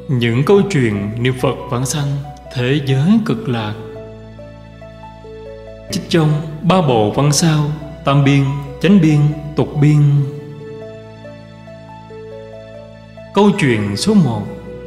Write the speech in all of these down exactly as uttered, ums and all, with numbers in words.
Những câu chuyện niệm Phật vãng sanh, thế giới cực lạc. Trích trong Ba Bộ Văn Sao, Tam Biên, Chánh Biên, Tục Biên. Câu chuyện số một.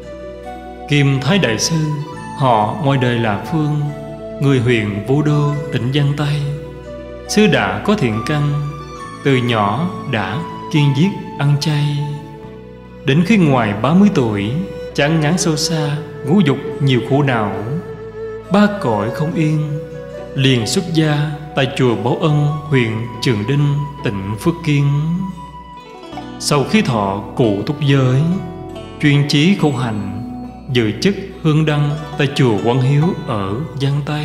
Kim Thái Đại Sư, họ ngoài đời là Phương, người huyện Vô Đô, tỉnh Giang Tây. Sư đã có thiện căn, từ nhỏ đã kiêng giết ăn chay. Đến khi ngoài ba mươi tuổi, chán ngán sâu xa, ngũ dục nhiều khổ não, ba cõi không yên, liền xuất gia tại chùa Bảo Ân, huyện Trường Đinh, tỉnh Phước Kiên. Sau khi thọ cụ túc giới, chuyên chí khổ hạnh, giữ chức hương đăng tại chùa Quang Hiếu ở Giang Tây.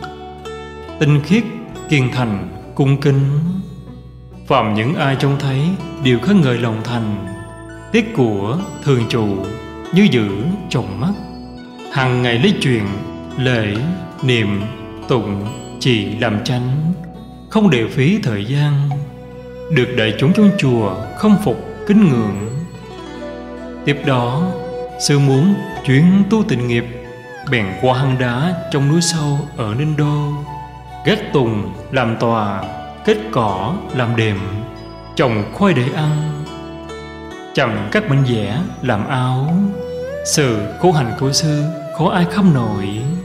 Tinh khiết, kiên thành, cung kính, phàm những ai trông thấy đều khen ngợi lòng thành. Tiết của thường trụ như giữ trong mắt, hàng ngày lấy chuyện lễ niệm tụng trì làm chánh, không để phí thời gian, được đại chúng trong chùa khâm phục kính ngưỡng. Tiếp đó, sư muốn chuyến tu tịnh nghiệp, bèn qua hang đá trong núi sâu ở Ninh Đô, gác tùng làm tòa, kết cỏ làm đệm, trồng khoai để ăn, chầm các mảnh vẽ làm áo. Sự khổ hạnh của sư khó ai khâm nổi.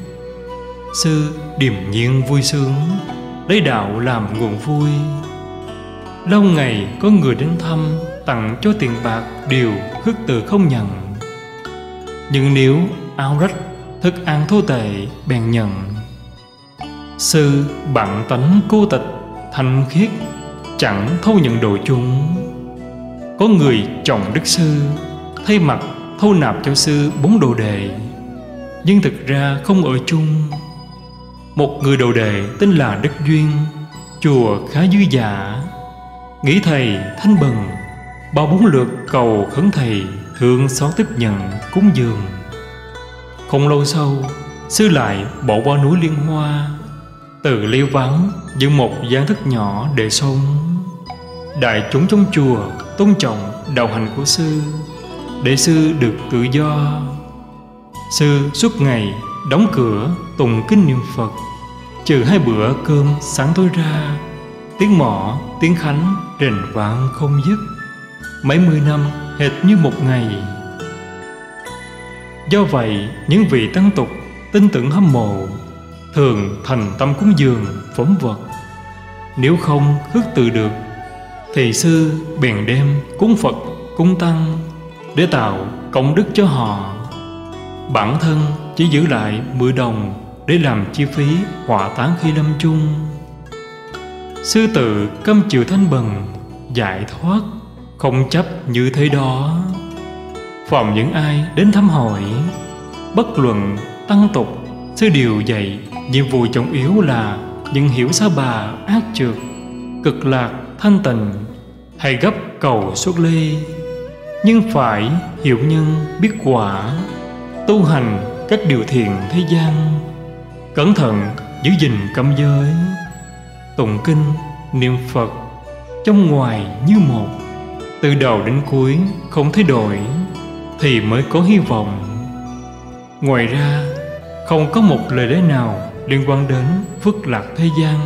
Sư điềm nhiên vui sướng, lấy đạo làm nguồn vui. Lâu ngày có người đến thăm, tặng cho tiền bạc đều khước từ không nhận. Nhưng nếu áo rách, thức ăn thô tệ bèn nhận. Sư bặn tánh cô tịch, thanh khiết, chẳng thâu nhận đồ chung. Có người chồng đức sư, thay mặt thâu nạp cho sư bốn đồ đệ, nhưng thực ra không ở chung. Một người đồ đệ tên là Đức Duyên, chùa khá dư giả, nghĩ thầy thanh bần, ba bốn lượt cầu khấn thầy thương xót tiếp nhận cúng dường. Không lâu sau, sư lại bỏ qua núi Liên Hoa, từ liêu vắng dựng một gian thất nhỏ để sống. Đại chúng trong chùa tôn trọng đạo hành của sư, để sư được tự do. Sư suốt ngày đóng cửa tụng kinh niệm Phật, trừ hai bữa cơm sáng tối ra, tiếng mõ tiếng khánh rền vang không dứt. Mấy mươi năm hệt như một ngày. Do vậy, những vị tăng tục tin tưởng hâm mộ thường thành tâm cúng dường phẩm vật. Nếu không khước từ được, thì sư bèn đem cúng Phật cúng tăng để tạo công đức cho họ. Bản thân chỉ giữ lại mười đồng để làm chi phí hỏa táng khi lâm chung. Sư tự câm chịu thanh bần, giải thoát, không chấp như thế đó. Phàm những ai đến thăm hỏi, bất luận tăng tục, sư đều dạy nhiệm vụ trọng yếu là những hiểu sa bà ác trượt, cực lạc thanh tịnh, hay gấp cầu xuất ly. Nhưng phải hiểu nhân biết quả, tu hành các điều thiện thế gian, cẩn thận giữ gìn cấm giới, tụng kinh niệm Phật trong ngoài như một, từ đầu đến cuối không thay đổi, thì mới có hy vọng. Ngoài ra, không có một lời lẽ nào liên quan đến phước lạc thế gian.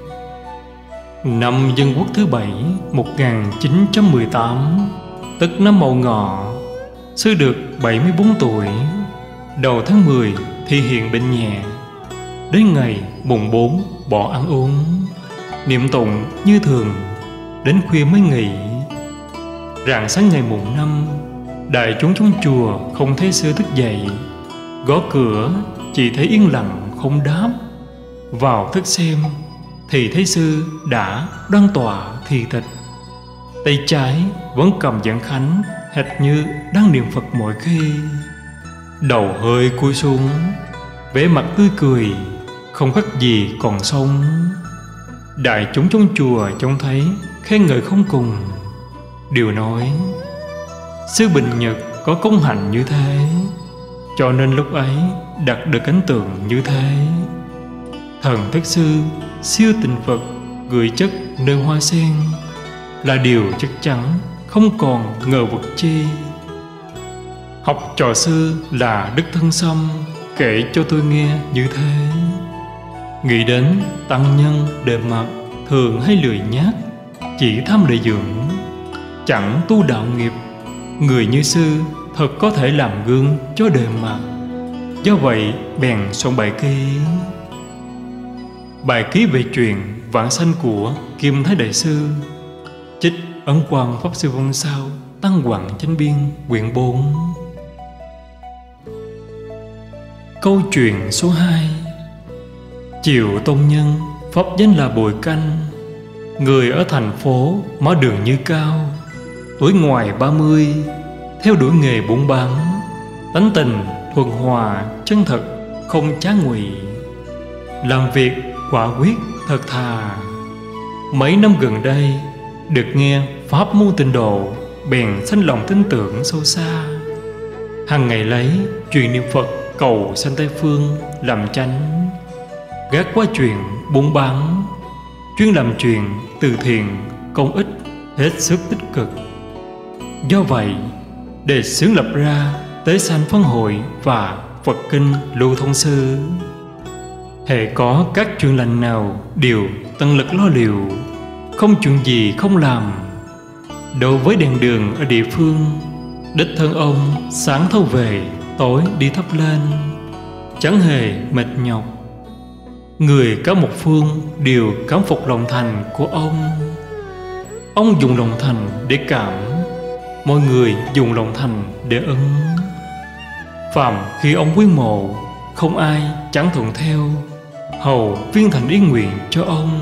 Năm Dân Quốc thứ bảy một nghìn chín trăm mười tám, tức năm Mậu Ngọ, sư được bảy mươi bốn tuổi. Đầu tháng mười thì hiện bệnh nhẹ. Đến ngày mùng bốn bỏ ăn uống, niệm tụng như thường, đến khuya mới nghỉ. Rạng sáng ngày mùng năm, đại chúng trong chùa không thấy sư thức dậy, gõ cửa chỉ thấy yên lặng không đáp. Vào thức xem thì thấy sư đã đoan tọa thì thịch, tay trái vẫn cầm giảng khánh, hệt như đang niệm Phật mọi khi. Đầu hơi cúi xuống, vẻ mặt tươi cười, không khác gì còn sống. Đại chúng trong chùa trông thấy khen ngợi không cùng, đều nói sư Bình Nhật có công hạnh như thế, cho nên lúc ấy đạt được ấn tượng như thế. Thần thức sư siêu tình Phật gửi chất nơi hoa sen là điều chắc chắn, không còn ngờ vực chi. Học trò sư là Đức Thân Sâm kể cho tôi nghe như thế. Nghĩ đến tăng nhân đệm mặt thường hay lười nhác, chỉ tham lợi dưỡng, chẳng tu đạo nghiệp. Người như sư thật có thể làm gương cho đời mặt. Do vậy bèn soạn bài ký. Bài ký về chuyện vãng sanh của Kim Thái Đại Sư, trích Ấn Quang Pháp Sư Vong Sao, Tăng Quảng Chánh Biên, quyển bốn. Câu chuyện số hai. Triệu Tôn Nhân, pháp danh là Bồi Canh, người ở thành phố mở đường Như Cao, tuổi ngoài ba mươi, theo đuổi nghề buôn bán, tánh tình thuần hòa, chân thật, không trá ngụy, làm việc quả quyết thật thà. Mấy năm gần đây được nghe pháp môn tịnh độ, bèn sanh lòng tin tưởng sâu xa. Hằng ngày lấy truyền niệm Phật cầu sanh Tây Phương làm chánh, gác qua chuyện buôn bán, chuyên làm chuyện từ thiện công ích hết sức tích cực. Do vậy đề xướng lập ra Tế Sanh Phân Hội và Phật Kinh Lưu Thông Sư. Hễ có các chuyện lành nào đều tận lực lo liệu, không chuyện gì không làm. Đối với đèn đường ở địa phương, đích thân ông sáng thâu về, tối đi thắp lên, chẳng hề mệt nhọc. Người cả một phương đều cảm phục lòng thành của ông. Ông dùng lòng thành để cảm, mọi người dùng lòng thành để ứng. Phàm khi ông quyến mộ, không ai chẳng thuận theo, hầu viên thành ý nguyện cho ông.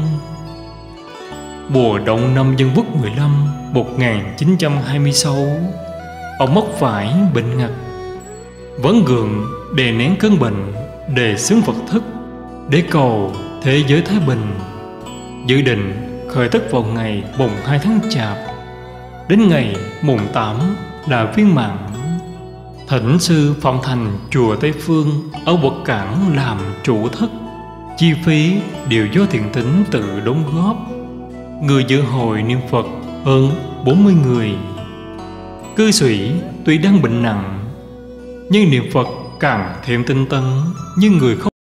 Mùa đông năm Dân Quốc mười lăm, một nghìn chín trăm hai mươi sáu, ông mắc phải bệnh ngặt. Vẫn gượng đè nén cơn bệnh, đề xướng Phật thức để cầu thế giới thái bình. Dự định khởi tất vào ngày mùng hai tháng Chạp, đến ngày mùng tám là viên mãn. Thỉnh sư Phạm Thành chùa Tây Phương ở Quật Cảng làm chủ thất, chi phí đều do thiện tín tự đóng góp. Người dự hội niệm Phật hơn bốn mươi người. Cư sĩ tuy đang bệnh nặng, nhưng niệm Phật càng thêm tinh tấn, như người không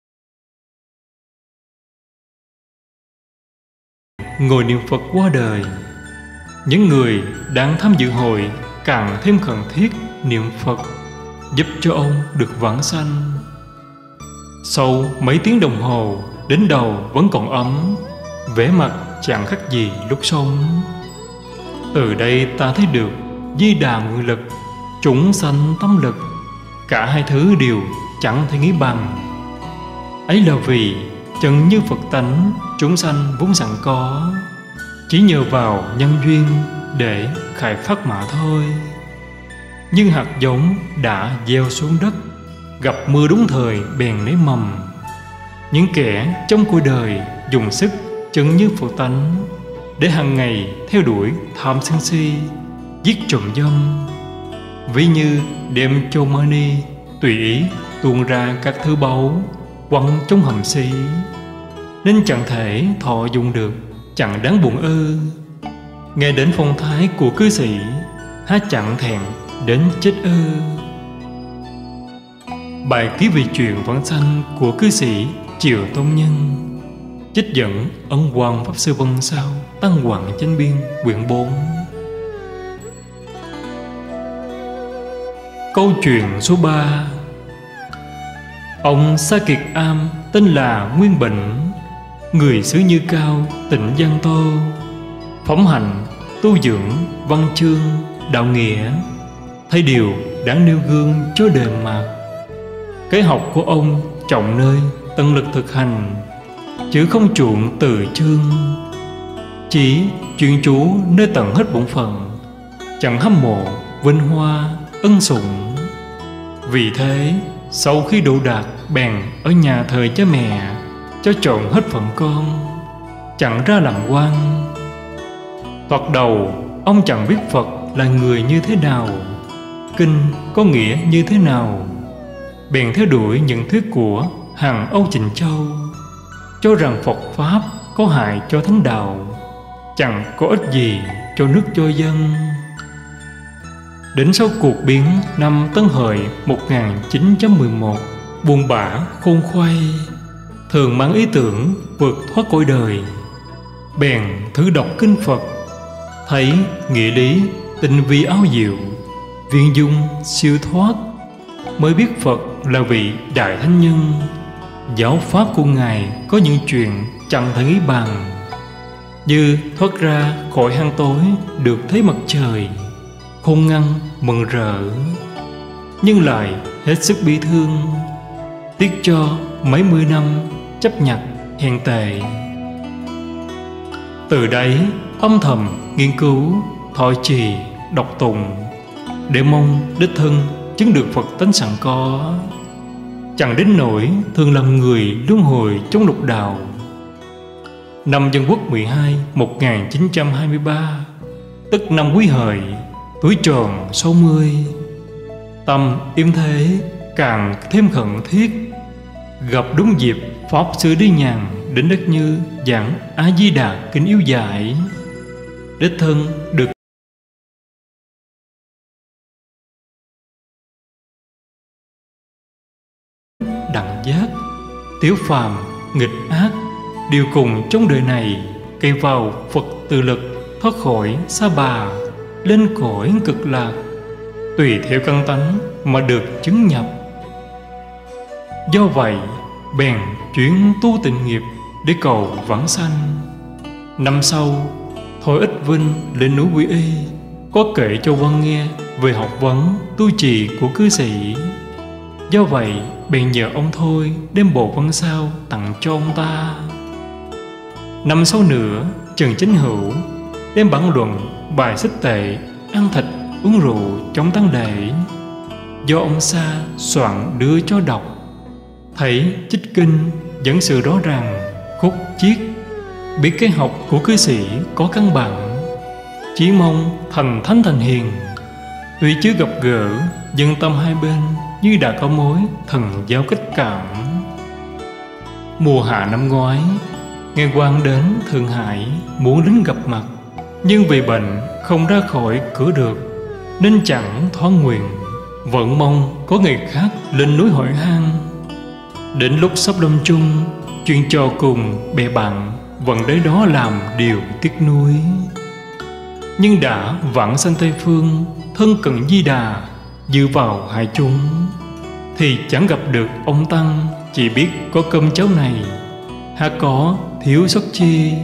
ngồi niệm Phật qua đời. Những người đang tham dự hội càng thêm cần thiết niệm Phật, giúp cho ông được vãng sanh. Sau mấy tiếng đồng hồ, đến đầu vẫn còn ấm, vẻ mặt chẳng khác gì lúc sống. Từ đây ta thấy được di đà nguyện lực, chúng sanh tâm lực, cả hai thứ đều chẳng thể nghĩ bằng. Ấy là vì chân như Phật tánh, chúng sanh vốn sẵn có, chỉ nhờ vào nhân duyên để khai phát mà thôi. Nhưng hạt giống đã gieo xuống đất, gặp mưa đúng thời bèn nảy mầm. Những kẻ trong cuộc đời dùng sức chân như Phật tánh, để hàng ngày theo đuổi tham sân si, giết trộm dâm. Ví như đem châu mani tùy ý tuôn ra các thứ báu, quăng trong hầm xí, nên chẳng thể thọ dụng được, chẳng đáng buồn ư. Nghe đến phong thái của cư sĩ, há chẳng thèm đến chết ư. Bài ký về chuyện vãng sanh của cư sĩ Triệu Tôn Nhân, trích dẫn Ấn Quang Pháp Sư Vong Sao, Tăng Quảng Chánh Biên, quyển bốn. Câu chuyện số ba. Ông Sa Kiệt Am tên là Nguyên Bệnh, người xứ Như Cao, tỉnh Giang Tô. Phẩm hạnh, tu dưỡng, văn chương, đạo nghĩa, thấy điều đáng nêu gương cho đời mà. Cái học của ông trọng nơi tận lực thực hành, chứ không chuộng từ chương, chỉ chuyên chú nơi tận hết bổn phận, chẳng hâm mộ vinh hoa ân sủng. Vì thế sau khi độ đạt, bèn ở nhà thờ cha mẹ, cho trọn hết phận con, chẳng ra làm quan. Thoạt đầu ông chẳng biết Phật là người như thế nào, kinh có nghĩa như thế nào, bèn theo đuổi những thuyết của hàng Âu Trịnh Châu, cho rằng Phật Pháp có hại cho thánh đạo, chẳng có ích gì cho nước cho dân. Đến sau cuộc biến năm Tân Hợi một nghìn chín trăm mười một, buồn bã khôn khoay, thường mang ý tưởng vượt thoát cõi đời, bèn thử đọc kinh Phật, thấy nghĩa lý tinh vi áo diệu, viên dung siêu thoát, mới biết Phật là vị đại thánh nhân. Giáo pháp của Ngài có những chuyện chẳng thể nghĩ bằng, như thoát ra khỏi hang tối được thấy mặt trời, khôn ngăn mừng rỡ, nhưng lại hết sức bi thương, tiếc cho mấy mươi năm chấp nhặt hèn tệ. Từ đấy âm thầm nghiên cứu, thọ trì, đọc tụng, để mong đích thân chứng được Phật tánh sẵn có, chẳng đến nỗi thường làm người luân hồi trong lục đạo. Năm Dân Quốc mười hai một nghìn chín trăm hai mươi ba, tức năm Quý Hợi, tuổi tròn sáu mươi, tâm yếm thế càng thêm khẩn thiết. Gặp đúng dịp Pháp Sư đi nhàn đến đất Như giảng A Di Đà kinh yếu giải, đích thân được đẳng giác, tiểu phàm nghịch ác điều cùng trong đời này, cây vào Phật tự lực, thoát khỏi sa bà, lên cõi cực lạc, tùy theo căn tánh mà được chứng nhập. Do vậy bèn chuyển tu tịnh nghiệp để cầu vãng sanh. Năm sau, Thôi Ích Vinh lên núi Quy Y, có kể cho quan nghe về học vấn tu trì của cư sĩ. Do vậy bèn nhờ ông Thôi đem bộ văn sao tặng cho ông ta. Năm sau nữa, Trần Chánh Hữu đem bản luận bài xích tệ, ăn thịt uống rượu chống tăng lễ, do ông Sa soạn đưa cho đọc. Thấy trích kinh dẫn sự rõ ràng, khúc chiết, biết cái học của cư sĩ có căn bản, chỉ mong thành thánh thành hiền. Tuy chưa gặp gỡ, dân tâm hai bên như đã có mối thần giao kết cảm. Mùa hạ năm ngoái, nghe quan đến Thượng Hải muốn đến gặp mặt, nhưng vì bệnh không ra khỏi cửa được, nên chẳng thoáng nguyện, vẫn mong có ngày khác lên núi hỏi han. Đến lúc sắp lâm chung, chuyện trò cùng bè bạn vẫn đấy đó làm điều tiếc nuối. Nhưng đã vãng sanh Tây Phương, thân cận Di Đà, dựa vào hai chúng, thì chẳng gặp được ông Tăng, chỉ biết có cơm cháo này, há có thiếu sót chi.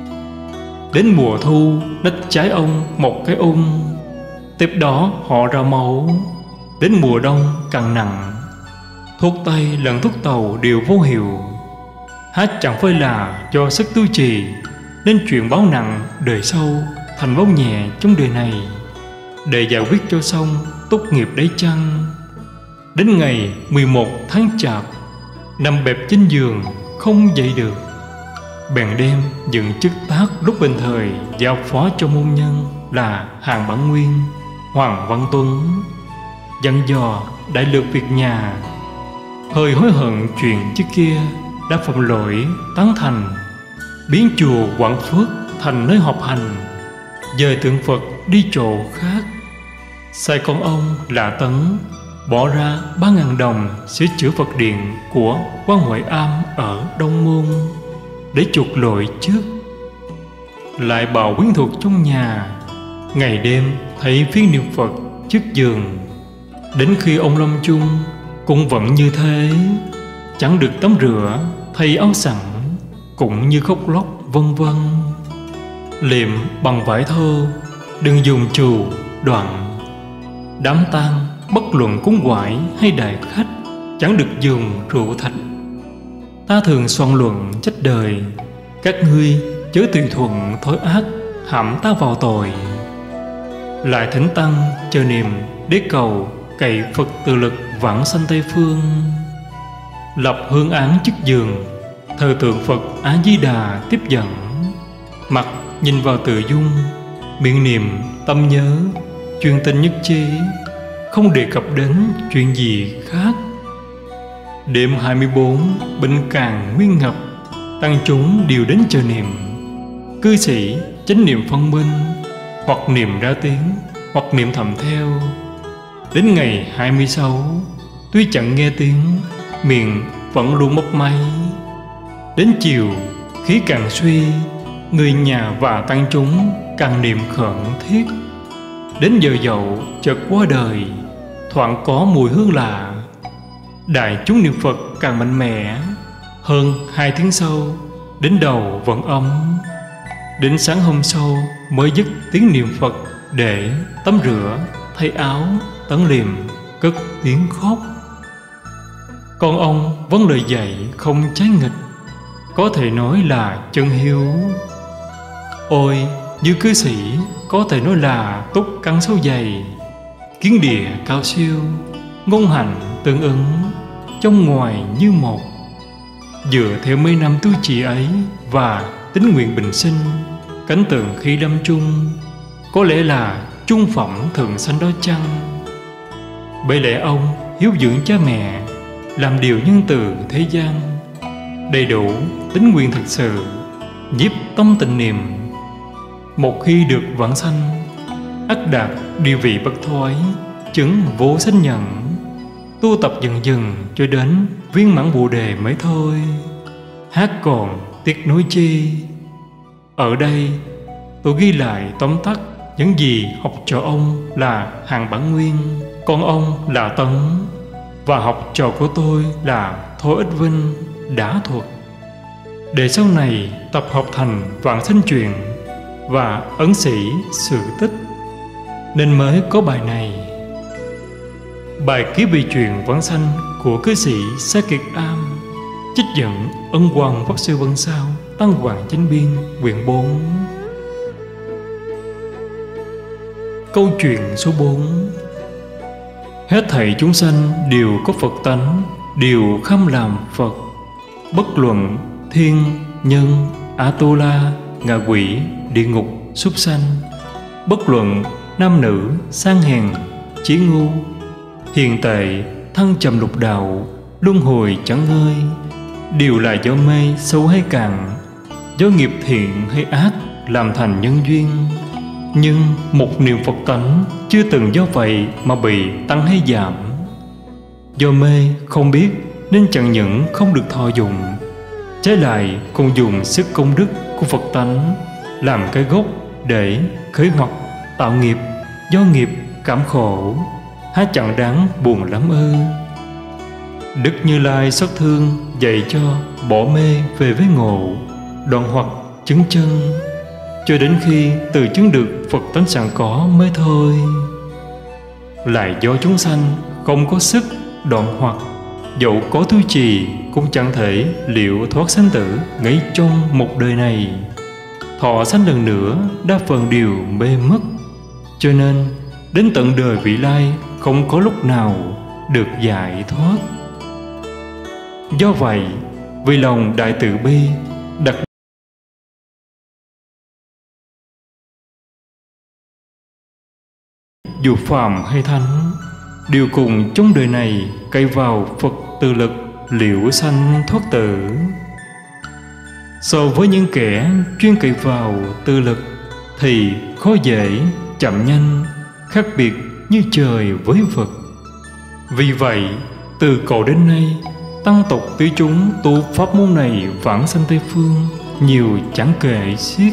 Đến mùa thu, đất trái ông một cái ung, tiếp đó họ ra máu. Đến mùa đông càng nặng, thuốc tây lẫn thuốc tàu đều vô hiệu, há chẳng phải là do sức tu trì, nên chuyện báo nặng đời sau thành báo nhẹ trong đời này, để giải quyết cho xong tốt nghiệp đấy chăng. Đến ngày mười một tháng Chạp, nằm bẹp trên giường không dậy được, bèn đem dựng chức tác lúc bình thời giao phó cho môn nhân là Hàn Bản Nguyên, Hoàng Văn Tuấn, dặn dò đại lược việc nhà. Hơi hối hận chuyện trước kia đã phạm lỗi, tán thành biến chùa Quảng Phước thành nơi họp hành, dời tượng Phật đi chỗ khác. Sai con ông là Tấn bỏ ra ba ngàn đồng sửa chữa Phật điện của Quan Huệ Am ở Đông Môn để chuộc lỗi trước. Lại bảo quyến thuộc trong nhà ngày đêm thấy phiên niệm Phật trước giường. Đến khi ông lâm chung cũng vẫn như thế, chẳng được tắm rửa, thay áo sẵn, cũng như khóc lóc vân vân. Liệm bằng vải thô, đừng dùng trù đoạn. Đám tang bất luận cúng quải hay đại khách, chẳng được dùng rượu thạch. Ta thường soạn luận trách đời, các ngươi chớ tùy thuận thói ác, hãm ta vào tội. Lại thỉnh tăng chờ niệm để cầu cậy Phật tự lực vãng sanh Tây Phương. Lập hương án trước giường, thờ tượng Phật A Di Đà tiếp dẫn, mặt nhìn vào tự dung, miệng niệm tâm nhớ, chuyên tinh nhất trí, không đề cập đến chuyện gì khác. Đêm hai mươi bốn, bệnh càng nguyên ngập, tăng chúng đều đến chờ niệm. Cư sĩ chánh niệm phân minh, hoặc niệm ra tiếng, hoặc niệm thầm theo, Đến ngày hai mươi sáu, tuy chẳng nghe tiếng, miệng vẫn luôn mấp máy. Đến chiều, khí càng suy, người nhà và tăng chúng càng niệm khẩn thiết. Đến giờ dậu chợt qua đời, thoảng có mùi hương lạ. Đại chúng niệm Phật càng mạnh mẽ. Hơn hai tiếng sau, đến đầu vẫn ấm. Đến sáng hôm sau mới dứt tiếng niệm Phật để tắm rửa, thay áo, tấn liệm, cất tiếng khóc. Con ông vẫn lời dạy không trái nghịch, có thể nói là chân hiếu. Ôi, như cư sĩ có thể nói là túc căn sâu dày, kiến địa cao siêu, ngôn hạnh tương ứng, trong ngoài như một. Dựa theo mấy năm tu trì ấy và tín nguyện bình sinh, cảnh tượng khi lâm chung có lẽ là trung phẩm thường sanh đó chăng? Bởi lẽ ông hiếu dưỡng cha mẹ, làm điều nhân từ thế gian, đầy đủ tín nguyện thực sự, nhiếp tâm tịnh niệm. Một khi được vãng sanh, ắt đạt địa vị bất thoái, chứng vô sanh nhận, tu tập dần dần cho đến viên mãn bồ đề mới thôi. Hát còn tiếc nuối chi? Ở đây tôi ghi lại tóm tắt những gì học trò ông là Hàng Bản Nguyên, con ông là Tấn, và học trò của tôi là Thôi Ích Vinh, đã thuật, để sau này tập hợp thành Vạn Sanh Truyện và ấn sĩ sự tích, nên mới có bài này. Bài ký về chuyện vãng sanh của cư sĩ Sa Kiệt Am, trích dẫn Ân Hoàng Pháp Sư Vân Sao, Tăng Hoàng Chánh Biên, quyển bốn. Câu chuyện số bốn. Hết thảy chúng sanh đều có Phật tánh, đều khâm làm Phật. Bất luận thiên, nhân, A-tu-la, ngạ quỷ, địa ngục, súc sanh. Bất luận nam nữ, sang hèn, chí ngu, hiền tệ, thăng trầm lục đạo, luân hồi chẳng ngơi, đều là do mê sâu hay cạn, do nghiệp thiện hay ác làm thành nhân duyên. Nhưng một niệm Phật tánh chưa từng do vậy mà bị tăng hay giảm. Do mê không biết nên chẳng những không được thọ dụng, trái lại còn dùng sức công đức của Phật tánh làm cái gốc để khởi hoặc tạo nghiệp. Do nghiệp cảm khổ, há chẳng đáng buồn lắm ư? Đức Như Lai xót thương dạy cho bỏ mê về với ngộ, đoạn hoặc chứng chân, cho đến khi từ chứng được Phật tánh sẵn có mới thôi. Lại do chúng sanh không có sức đoạn hoặc, dẫu có tu trì cũng chẳng thể liệu thoát sanh tử ngay trong một đời này. Thọ sanh lần nữa đa phần đều mê mất, cho nên đến tận đời vị lai không có lúc nào được giải thoát. Do vậy, vì lòng đại từ bi, đặc dù phàm hay thánh, đều cùng trong đời này cậy vào Phật từ lực liễu sanh thoát tử. So với những kẻ chuyên cậy vào tư lực thì khó dễ, chậm nhanh, khác biệt như trời với vật. Vì vậy, từ cổ đến nay, tăng tục tứ chúng tu pháp môn này vãng sanh Tây Phương nhiều chẳng kể xiết.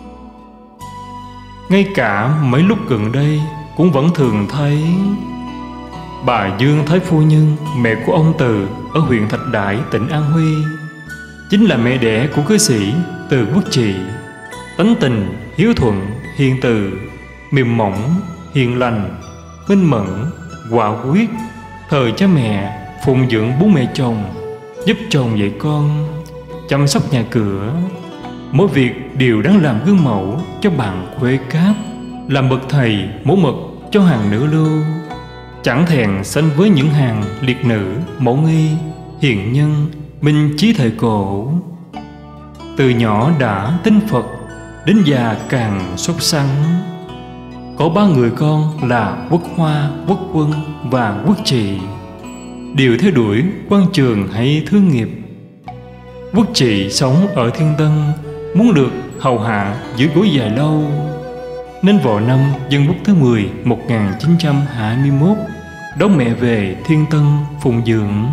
Ngay cả mấy lúc gần đây cũng vẫn thường thấy bà Dương Thái Phu Nhân, mẹ của ông Từ ở huyện Thạch Đại, tỉnh An Huy, chính là mẹ đẻ của cư sĩ Từ Quốc Trị. Tánh tình hiếu thuận, hiền từ, mềm mỏng, hiền lành, minh mẫn, quả quyết, thờ cha mẹ, phụng dưỡng bố mẹ chồng, giúp chồng dạy con, chăm sóc nhà cửa. Mỗi việc đều đáng làm gương mẫu cho bạn Khuê Cát, làm bậc thầy mẫu mực cho hàng nữ lưu, chẳng thèn sánh với những hàng liệt nữ mẫu nghi, hiền nhân, minh trí thời cổ. Từ nhỏ đã tin Phật, đến già càng sốt sắng. Có ba người con là Quốc Hoa, Quốc Quân và Quốc Trị, đều theo đuổi quan trường hay thương nghiệp. Quốc Trị sống ở Thiên Tân, muốn được hầu hạ giữ gối dài lâu, nên vào năm Dân Quốc thứ mười một nghìn chín trăm hai mươi mốt đón mẹ về Thiên Tân phụng dưỡng.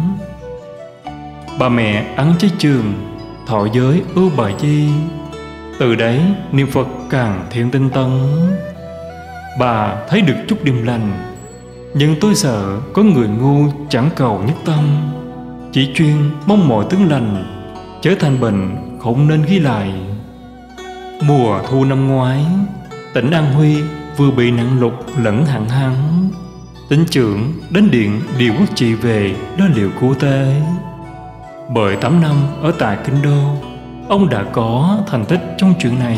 Bà mẹ ẵn trái trường, thọ giới ưu bà chi. Từ đấy niệm Phật càng thêm tinh tấn. Bà thấy được chút điềm lành, nhưng tôi sợ có người ngu chẳng cầu nhất tâm, chỉ chuyên mong mọi tướng lành, trở thành bệnh không nên ghi lại. Mùa thu năm ngoái, tỉnh An Huy vừa bị nạn lụt lẫn hạn hán. Tỉnh trưởng đến điện điều Quốc Trị về lo liệu cứu tế. Bởi tám năm ở tại Kinh Đô, ông đã có thành tích trong chuyện này.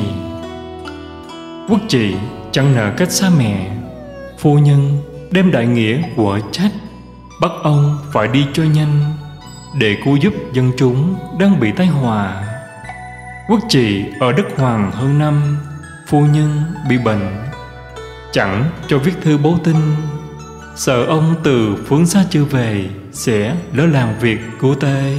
Quốc Trị chẳng nợ cách xa mẹ. Phu nhân đem đại nghĩa của trách, bắt ông phải đi cho nhanh để cứu giúp dân chúng đang bị tai họa. Quốc Trị ở đất Hoàng hơn năm, phu nhân bị bệnh, chẳng cho viết thư báo tin, sợ ông từ phương xa chưa về sẽ lỡ làm việc cứu tế.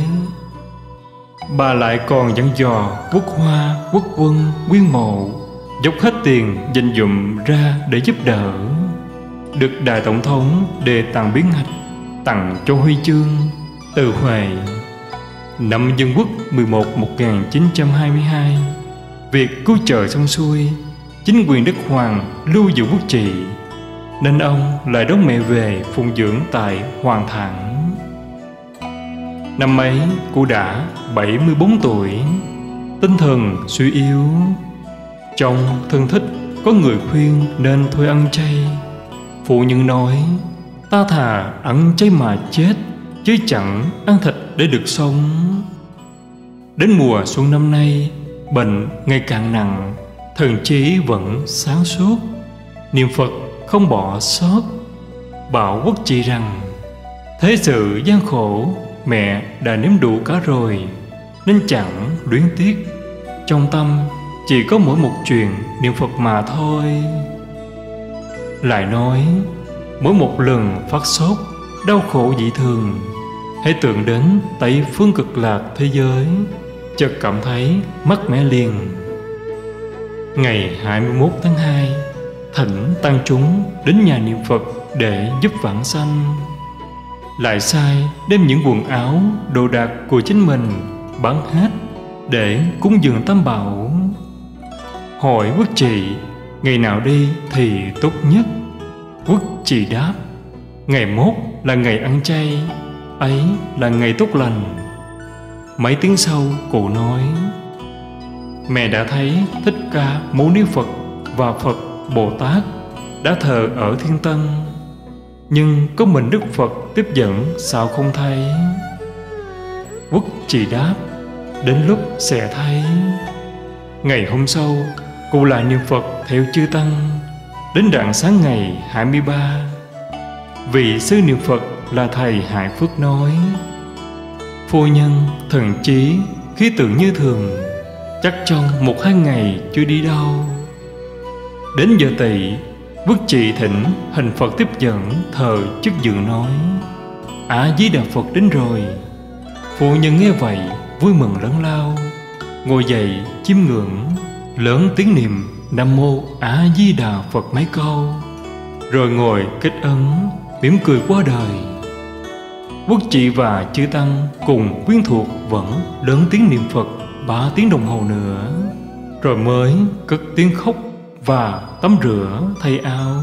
Bà lại còn dặn dò Quốc Hoa, Quốc Quân, Nguyên Mộ dốc hết tiền dành dụm ra để giúp đỡ. Được Đại Tổng thống đề tặng biến ngạch, tặng cho huy chương Từ Huệ. Năm Dân Quốc mười một một nghìn chín trăm hai mươi hai, việc cứu trợ xong xuôi, chính quyền đất Hoàng lưu giữ Quốc Trị, nên ông lại đón mẹ về phụng dưỡng tại Hoàng Thản. Năm ấy cụ đã bảy mươi bốn tuổi, tinh thần suy yếu. Trong thân thích có người khuyên nên thôi ăn chay. Phụ nhân nói: ta thà ăn chay mà chết, chứ chẳng ăn thịt để được sống. Đến mùa xuân năm nay, bệnh ngày càng nặng, thần trí vẫn sáng suốt, niệm Phật không bỏ sót. Bảo Quốc Trị rằng: thế sự gian khổ mẹ đã nếm đủ cả rồi, nên chẳng luyến tiếc. Trong tâm chỉ có mỗi một chuyện niệm Phật mà thôi. Lại nói: mỗi một lần phát sốt đau khổ dị thường, hãy tưởng đến Tây phương cực lạc thế giới, chợt cảm thấy mát mẻ liền. Ngày hai mươi mốt tháng hai, thỉnh tăng chúng đến nhà niệm Phật để giúp vãng sanh. Lại sai đem những quần áo, đồ đạc của chính mình bán hết để cúng dường Tam Bảo. Hỏi Quốc Trị ngày nào đi thì tốt nhất. Quốc Trị đáp: ngày mốt là ngày ăn chay, ấy là ngày tốt lành. Mấy tiếng sau cụ nói: mẹ đã thấy Thích Ca Mâu Ni Phật và Phật Bồ Tát đã thờ ở Thiên Tân, nhưng có mình Đức Phật tiếp dẫn sao không thấy? Quốc Trị đáp: đến lúc sẽ thấy. Ngày hôm sau, cụ lại niệm Phật theo chư tăng. Đến rạng sáng ngày hai mươi ba, vị sư niệm Phật là thầy Hải Phước nói: phu nhân thần trí khí tượng như thường, chắc trong một hai ngày chưa đi đâu. Đến giờ Tỵ, Quốc Trị thỉnh hình Phật tiếp dẫn thờ chức dường nói: A Di Đà Phật đến rồi. Phu nhân nghe vậy vui mừng lớn lao, ngồi dậy chiêm ngưỡng, lớn tiếng niệm Nam Mô A Di Đà Phật mấy câu, rồi ngồi kết ấn mỉm cười qua đời. Quốc Trị và chư tăng cùng quyến thuộc vẫn lớn tiếng niệm Phật ba tiếng đồng hồ nữa, rồi mới cất tiếng khóc và tắm rửa thay áo.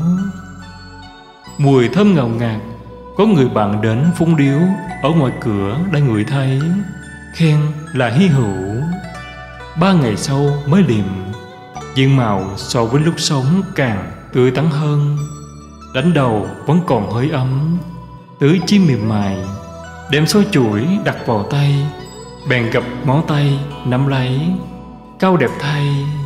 Mùi thơm ngào ngạt, có người bạn đến phúng điếu ở ngoài cửa đã ngửi thấy, khen là hy hữu. Ba ngày sau mới liệm, diện mạo so với lúc sống càng tươi tắn hơn. Đánh đầu vẫn còn hơi ấm, tứ chi mềm mại, đem xôi chuỗi đặt vào tay, bèn gặp ngón tay nắm lấy, cao đẹp thay.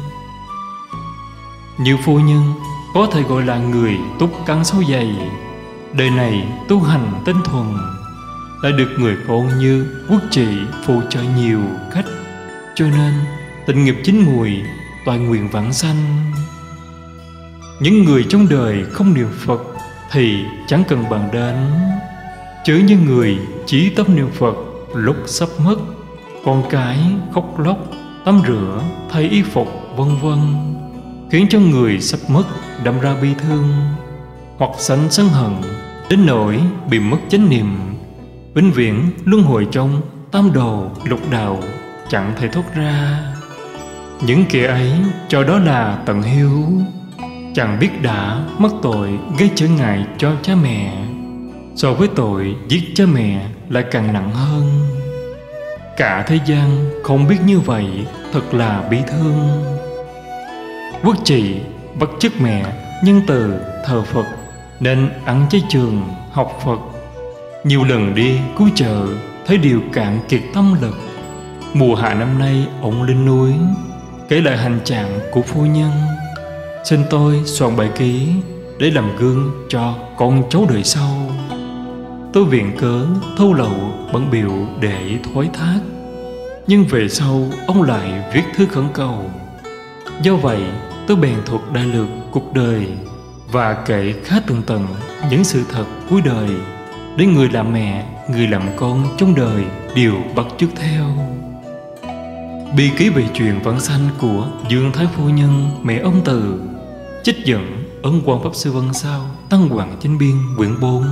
Như phu nhân có thể gọi là người túc cắn sâu dày, đời này tu hành tinh thuần, lại được người con như Quốc Trị phù trợ nhiều cách, cho nên tình nghiệp chín mùi, toàn nguyện vãng sanh. Những người trong đời không niệm Phật thì chẳng cần bàn đến, chớ như người chí tâm niệm Phật lúc sắp mất, con cái khóc lóc, tắm rửa, thay y phục vân vân, khiến cho người sắp mất đâm ra bi thương, hoặc sanh sân hận, đến nỗi bị mất chánh niệm, vĩnh viễn luân hồi trong tam đồ lục đạo, chẳng thể thoát ra. Những kẻ ấy cho đó là tận hiếu, chẳng biết đã mắc tội gây trở ngại cho cha mẹ, so với tội giết cha mẹ lại càng nặng hơn. Cả thế gian không biết như vậy, thật là bi thương. Quốc trị bắt chước mẹ nhân từ thờ Phật, nên ăn chay trường học Phật. Nhiều lần đi cứu trợ, thấy điều cạn kiệt tâm lực. Mùa hạ năm nay ông lên núi, kể lại hành trạng của phu nhân. Xin tôi soạn bài ký để làm gương cho con cháu đời sau. Tôi viện cớ thâu lậu bận biểu để thoái thác, nhưng về sau ông lại viết thư khẩn cầu. Do vậy tôi bèn thuật đại lược cuộc đời và kể khá tường tận những sự thật cuối đời, để người làm mẹ, người làm con trong đời đều bắt chước theo. Bi ký về chuyện vãng sanh của Dương Thái Phu Nhân mẹ ông Từ, trích dẫn Ấn Quang Pháp Sư Văn Sao Tăng Hoàng Chánh Biên quyển bốn.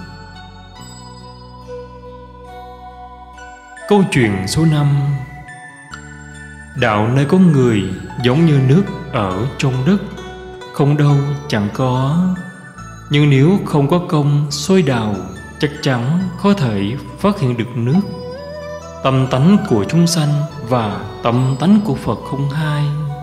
Câu chuyện số năm. Đạo nơi con người giống như nước ở trong đất, không đâu chẳng có. Nhưng nếu không có công soi đào, chắc chắn khó thể phát hiện được nước. Tâm tánh của chúng sanh và tâm tánh của Phật không hai.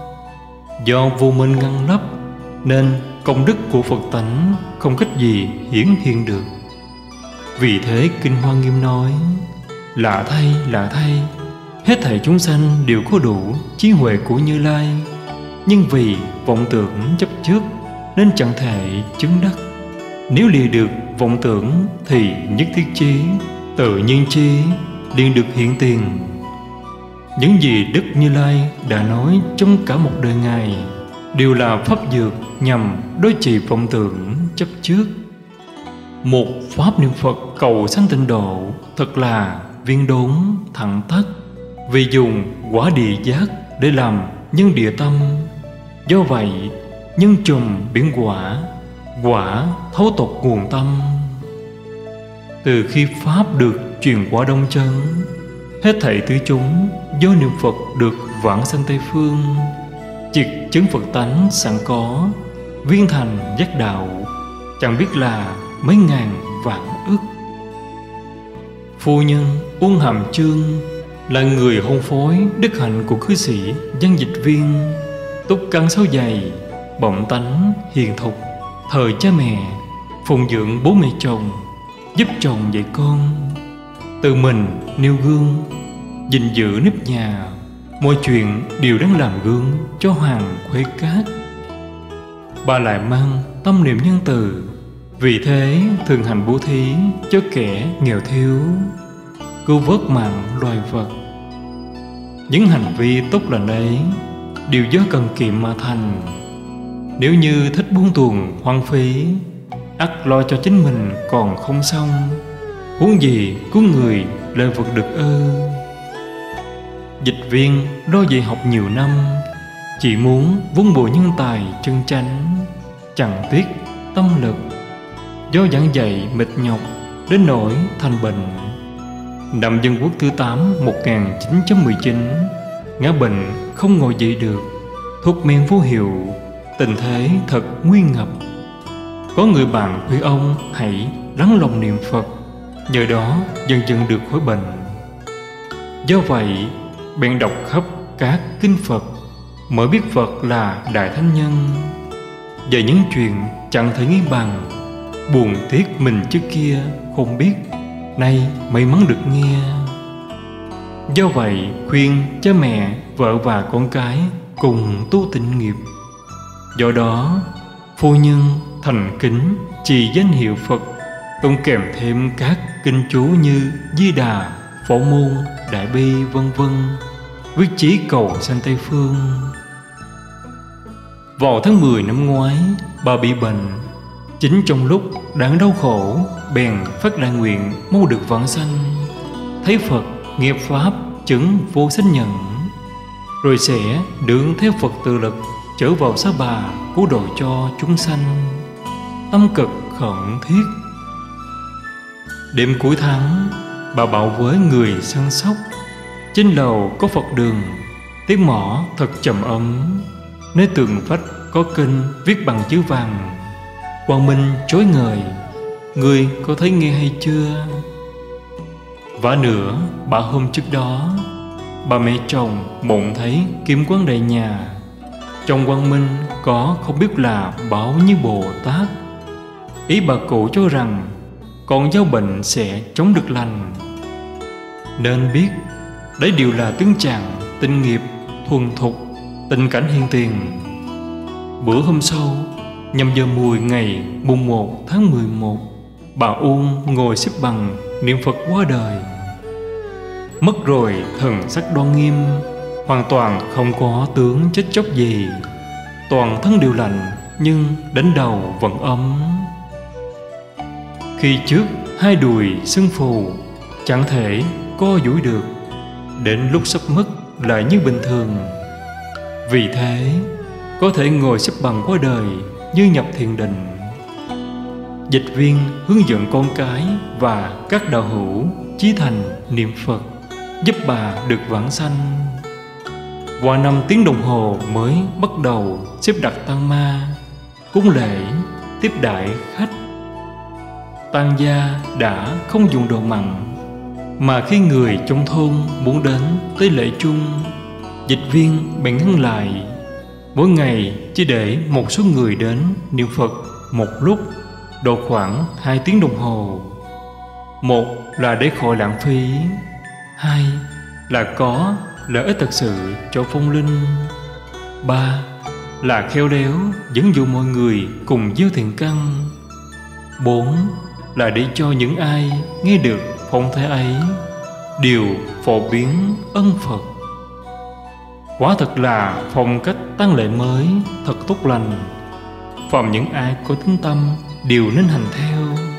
Do vô minh ngăn lấp, nên công đức của Phật tánh không cách gì hiển hiện được. Vì thế Kinh Hoa Nghiêm nói: lạ thay, lạ thay, hết thảy chúng sanh đều có đủ trí huệ của Như Lai, nhưng vì vọng tưởng chấp trước nên chẳng thể chứng đắc. Nếu lìa được vọng tưởng thì nhất thiết trí, tự nhiên trí liền được hiện tiền. Những gì Đức Như Lai đã nói trong cả một đời Ngài đều là pháp dược nhằm đối trị vọng tưởng chấp trước. Một pháp niệm Phật cầu sanh tịnh độ thật là viên đốn thẳng tắc, vì dùng quả địa giác để làm nhân địa tâm. Do vậy nhân trùm biến quả, quả thấu tột nguồn tâm. Từ khi pháp được truyền qua Đông Chân, hết thảy tứ chúng do niệm Phật được vãng sanh Tây Phương, triệt chứng Phật tánh sẵn có, viên thành giác đạo, chẳng biết là mấy ngàn vạn ức. Phu nhân Uông Hàm Chương là người hôn phối đức hạnh của cư sĩ Văn Dịch Viên, túc căn sâu dày, bẩm tánh hiền thục, thời cha mẹ, phụng dưỡng bố mẹ chồng, giúp chồng dạy con, tự mình nêu gương, gìn giữ nếp nhà, mọi chuyện đều đang làm gương cho Hoàng Khuê Cát. Bà lại mang tâm niệm nhân từ, vì thế thường hành bố thí cho kẻ nghèo thiếu, cứu vớt mạng loài vật. Những hành vi tốt lành ấy đều do cần kiệm mà thành. Nếu như thích buông tuồng hoang phí, ắt lo cho chính mình còn không xong, huống gì cứu người lợi vật được ư? Dịch Viên lo dạy học nhiều năm, chỉ muốn vun bồi nhân tài chân chánh, chẳng tiếc tâm lực. Do giảng dạy mệt nhọc đến nỗi thành bệnh. Năm Dân Quốc thứ tám một nghìn chín trăm mười chín, ngã bệnh không ngồi dậy được, thuốc men vô hiệu, tình thế thật nguy ngập. Có người bạn khuyên ông hãy lắng lòng niệm Phật, nhờ đó dần dần được khỏi bệnh. Do vậy bèn đọc khắp các kinh Phật, mới biết Phật là đại thánh nhân. Và những chuyện chẳng thể nghĩ bằng, buồn tiếc mình trước kia không biết, nay may mắn được nghe. Do vậy khuyên cha mẹ, vợ và con cái cùng tu tịnh nghiệp. Do đó phu nhân thành kính trì danh hiệu Phật, tụng kèm thêm các kinh chú như Di Đà, Phổ Môn, Đại Bi vân vân, quyết chí cầu sanh Tây Phương. Vào tháng mười năm ngoái, bà bị bệnh. Chính trong lúc đang đau khổ, bèn phát đại nguyện mau được vãng sanh. Thấy Phật nghiệp pháp chứng vô sanh nhận, rồi sẽ đương theo Phật tự lực trở vào Sa Bà cứu độ cho chúng sanh. Tâm cực khẩn thiết, Đêm cuối tháng, bà bảo với người săn sóc, trên lầu có Phật đường, tiếng mõ thật trầm ấm. Nơi tường vách có kinh viết bằng chữ vàng, quang minh chói ngời, người có thấy nghe hay chưa? Vả nữa, bà hôm trước đó, bà mẹ chồng mộng thấy kiếm quán đầy nhà. Trong quang minh có không biết là bảo như Bồ Tát. Ý bà cụ cho rằng con dâu bệnh sẽ chống được lành. Nên biết đấy đều là tướng chàng tinh nghiệp, thuần thục, tình cảnh hiền tiền. Bữa hôm sau, nhằm giờ mùi ngày mùng một tháng mười một, bà Uông ngồi xếp bằng niệm Phật qua đời. Mất rồi thần sắc đoan nghiêm, hoàn toàn không có tướng chết chóc gì. Toàn thân đều lạnh, nhưng đến đầu vẫn ấm. Khi trước hai đùi sưng phù, chẳng thể co duỗi được, đến lúc sắp mất lại như bình thường. Vì thế có thể ngồi xếp bằng qua đời như nhập thiền định. Dịch viên hướng dẫn con cái và các đạo hữu chí thành niệm Phật, giúp bà được vãng sanh. Qua năm tiếng đồng hồ mới bắt đầu xếp đặt tang ma, cúng lễ, tiếp đãi khách. Tang gia đã không dùng đồ mặn, mà khi người trong thôn muốn đến tới lễ chung, dịch viên bèn ngăn lại. Mỗi ngày chỉ để một số người đến niệm Phật một lúc, độ khoảng hai tiếng đồng hồ. Một là để khỏi lãng phí, hai là có lợi ích thật sự cho phong linh, ba là khéo léo dẫn dụ mọi người cùng gieo thiện căn, bốn là để cho những ai nghe được phong thái ấy đều phổ biến ân Phật. Quả thật là phong cách tang lễ mới thật tốt lành, phàm những ai có tính tâm đều nên hành theo.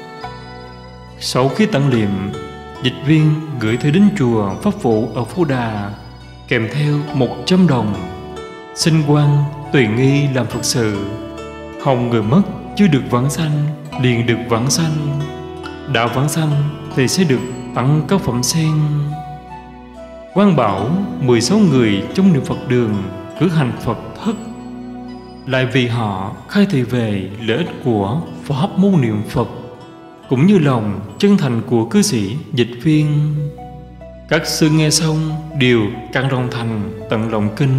Sau khi tặng liệm, dịch viên gửi thư đến chùa Pháp Vụ ở Phú Đà, kèm theo một trăm đồng. Xin quan tùy nghi làm Phật sự, hồng người mất chưa được vãng sanh liền được vãng sanh, đã vãng sanh thì sẽ được tặng các phẩm sen. Quan bảo mười sáu người trong niệm Phật đường cử hành Phật thất, lại vì họ khai thị về lợi ích của pháp môn niệm Phật, cũng như lòng chân thành của cư sĩ dịch viên. Các sư nghe xong đều căng lòng thành tận lòng kinh.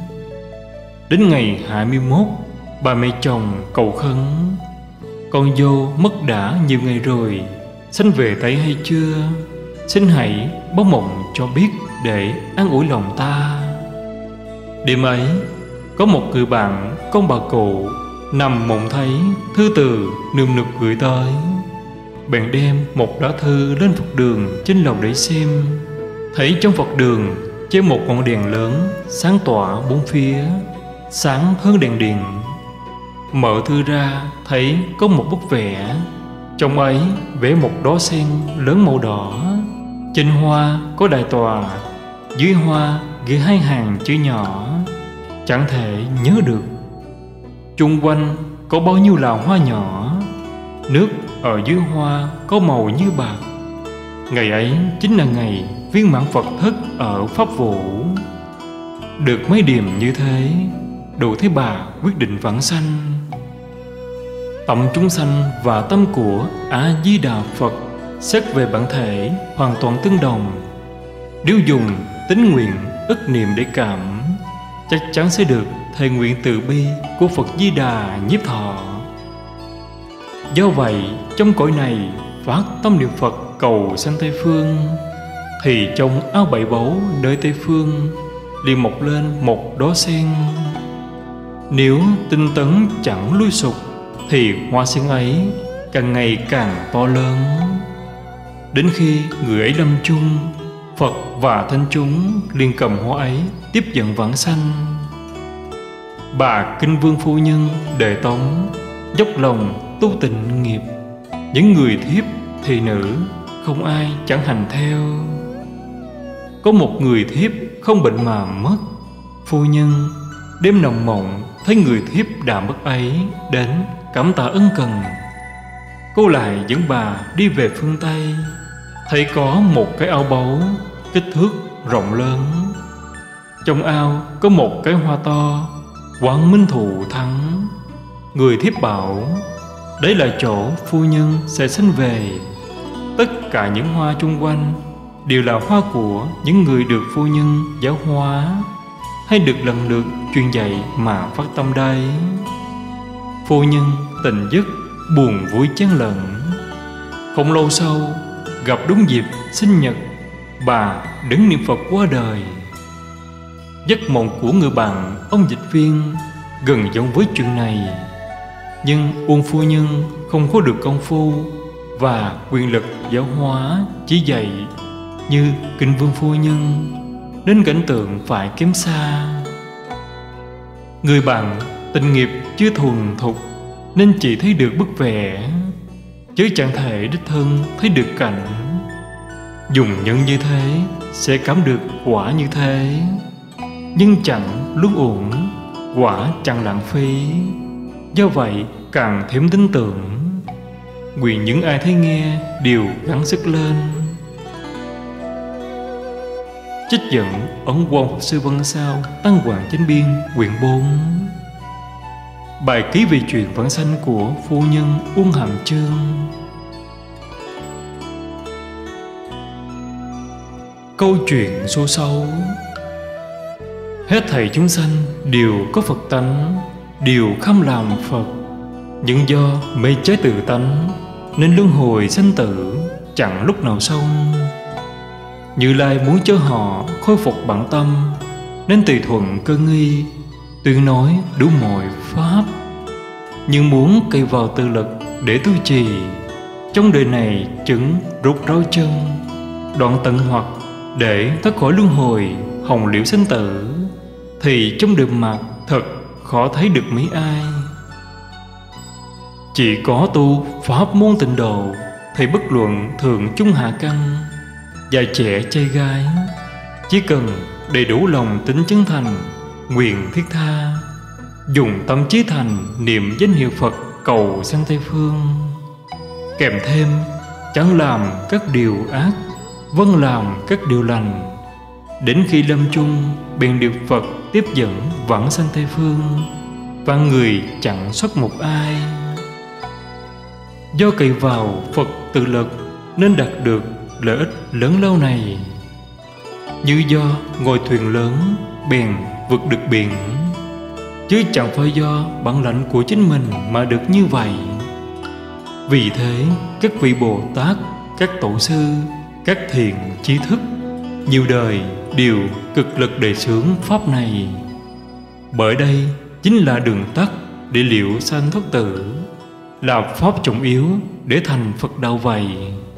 Đến ngày hai mươi mốt, bà mẹ chồng cầu khấn: con dâu mất đã nhiều ngày rồi, sanh về tay hay chưa? Xin hãy báo mộng cho biết để an ủi lòng ta. Đêm ấy, có một người bạn con bà cụ nằm mộng thấy thư từ nườm nượp gửi tới. Bèn đem một lá thư lên Phật đường trên lầu để xem. Thấy trong Phật đường treo một ngọn đèn lớn sáng tỏa bốn phía, sáng hơn đèn điện. Mở thư ra thấy có một bức vẽ, trong ấy vẽ một đóa sen lớn màu đỏ. Trên hoa có đại tòa, dưới hoa ghi hai hàng chữ nhỏ, chẳng thể nhớ được. Chung quanh có bao nhiêu là hoa nhỏ, nước ở dưới hoa có màu như bạc. Ngày ấy chính là ngày viên mãn Phật thất ở Pháp Vũ. Được mấy điểm như thế, đủ thấy bà quyết định vãng sanh. Tâm chúng sanh và tâm của A Di Đà Phật xét về bản thể hoàn toàn tương đồng. Nếu dùng tín nguyện ức niệm để cảm, chắc chắn sẽ được thề nguyện từ bi của Phật Di Đà nhiếp thọ. Do vậy, trong cõi này phát tâm niệm Phật cầu sanh Tây Phương, thì trong áo bảy báu nơi Tây Phương liền mọc lên một đóa sen. Nếu tinh tấn chẳng lui sụp, thì hoa sen ấy càng ngày càng to lớn. Đến khi người ấy lâm chung, Phật và thánh chúng liền cầm hoa ấy tiếp dẫn vãng sanh. Bà Kinh Vương phu nhân Đề Tống dốc lòng tu tịnh nghiệp, những người thiếp thị nữ không ai chẳng hành theo. Có một người thiếp không bệnh mà mất. Phu nhân đêm nồng mộng thấy người thiếp đã mất ấy đến cảm tạ ân cần. cô lại dẫn bà đi về phương Tây. Thấy có một cái ao báu kích thước rộng lớn. Trong ao có một cái hoa to, Quang Minh Thụ thắng. Người thiếp bảo đấy là chỗ phu nhân sẽ sinh về. Tất cả những hoa chung quanh đều là hoa của những người được phu nhân giáo hóa hay được lần lượt truyền dạy mà phát tâm đây. Phu nhân tỉnh giấc buồn vui chen lẫn. Không lâu sau gặp đúng dịp sinh nhật, bà đứng niệm Phật qua đời. Giấc mộng của người bạn ông dịch viên gần giống với chuyện này, nhưng Uông phu nhân không có được công phu và quyền lực giáo hóa chỉ dạy như Kinh Vương phu nhân, nên cảnh tượng phải kém xa. Người bạn tình nghiệp chưa thuần thục nên chỉ thấy được bức vẽ, chứ chẳng thể đích thân thấy được cảnh. Dùng nhân như thế sẽ cảm được quả như thế, nhưng chẳng lúc uổng, quả chẳng lãng phí. Do vậy càng thêm tin tưởng. Nguyện những ai thấy nghe đều gắng sức lên. Trích dẫn Ấn Quang Pháp Sư Văn Sao Tăng Hoàng Chánh Biên quyển bốn. Bài ký về chuyện vãng sanh của phu nhân Uông Hàm Chương. Câu chuyện số sáu. Hết thảy chúng sanh đều có Phật tánh, đều khâm làm Phật, nhưng do mê trái tự tánh nên luân hồi sanh tử chẳng lúc nào xong. Như Lai muốn cho họ khôi phục bản tâm, nên tùy thuận cơ nghi, tuyên nói đủ mọi pháp. Nhưng muốn cây vào tự lực để tu trì, trong đời này chứng rút ráo chân, đoạn tận hoặc để thoát khỏi luân hồi hồng liễu sinh tử, thì trong đời mặt thật khó thấy được mấy ai. Chỉ có tu pháp môn tịnh độ thì bất luận thượng trung hạ căn, già trẻ trai gái, chỉ cần đầy đủ lòng tính chân thành, nguyện thiết tha, dùng tâm trí thành niệm danh hiệu Phật cầu sang Tây phương. Kèm thêm chẳng làm các điều ác, vâng làm các điều lành, đến khi lâm chung bèn được Phật tiếp dẫn vãng sanh Tây phương, và người chẳng sót một ai. Do cậy vào Phật tự lực nên đạt được lợi ích lớn lao này. Như do ngồi thuyền lớn bèn vượt được biển, chứ chẳng phải do bản lãnh của chính mình mà được như vậy. Vì thế các vị Bồ Tát, các tổ sư, các thiện trí thức nhiều đời đều cực lực đề xướng pháp này. Bởi đây chính là đường tắt để liễu sanh thoát tử, là pháp trọng yếu để thành Phật đạo vậy.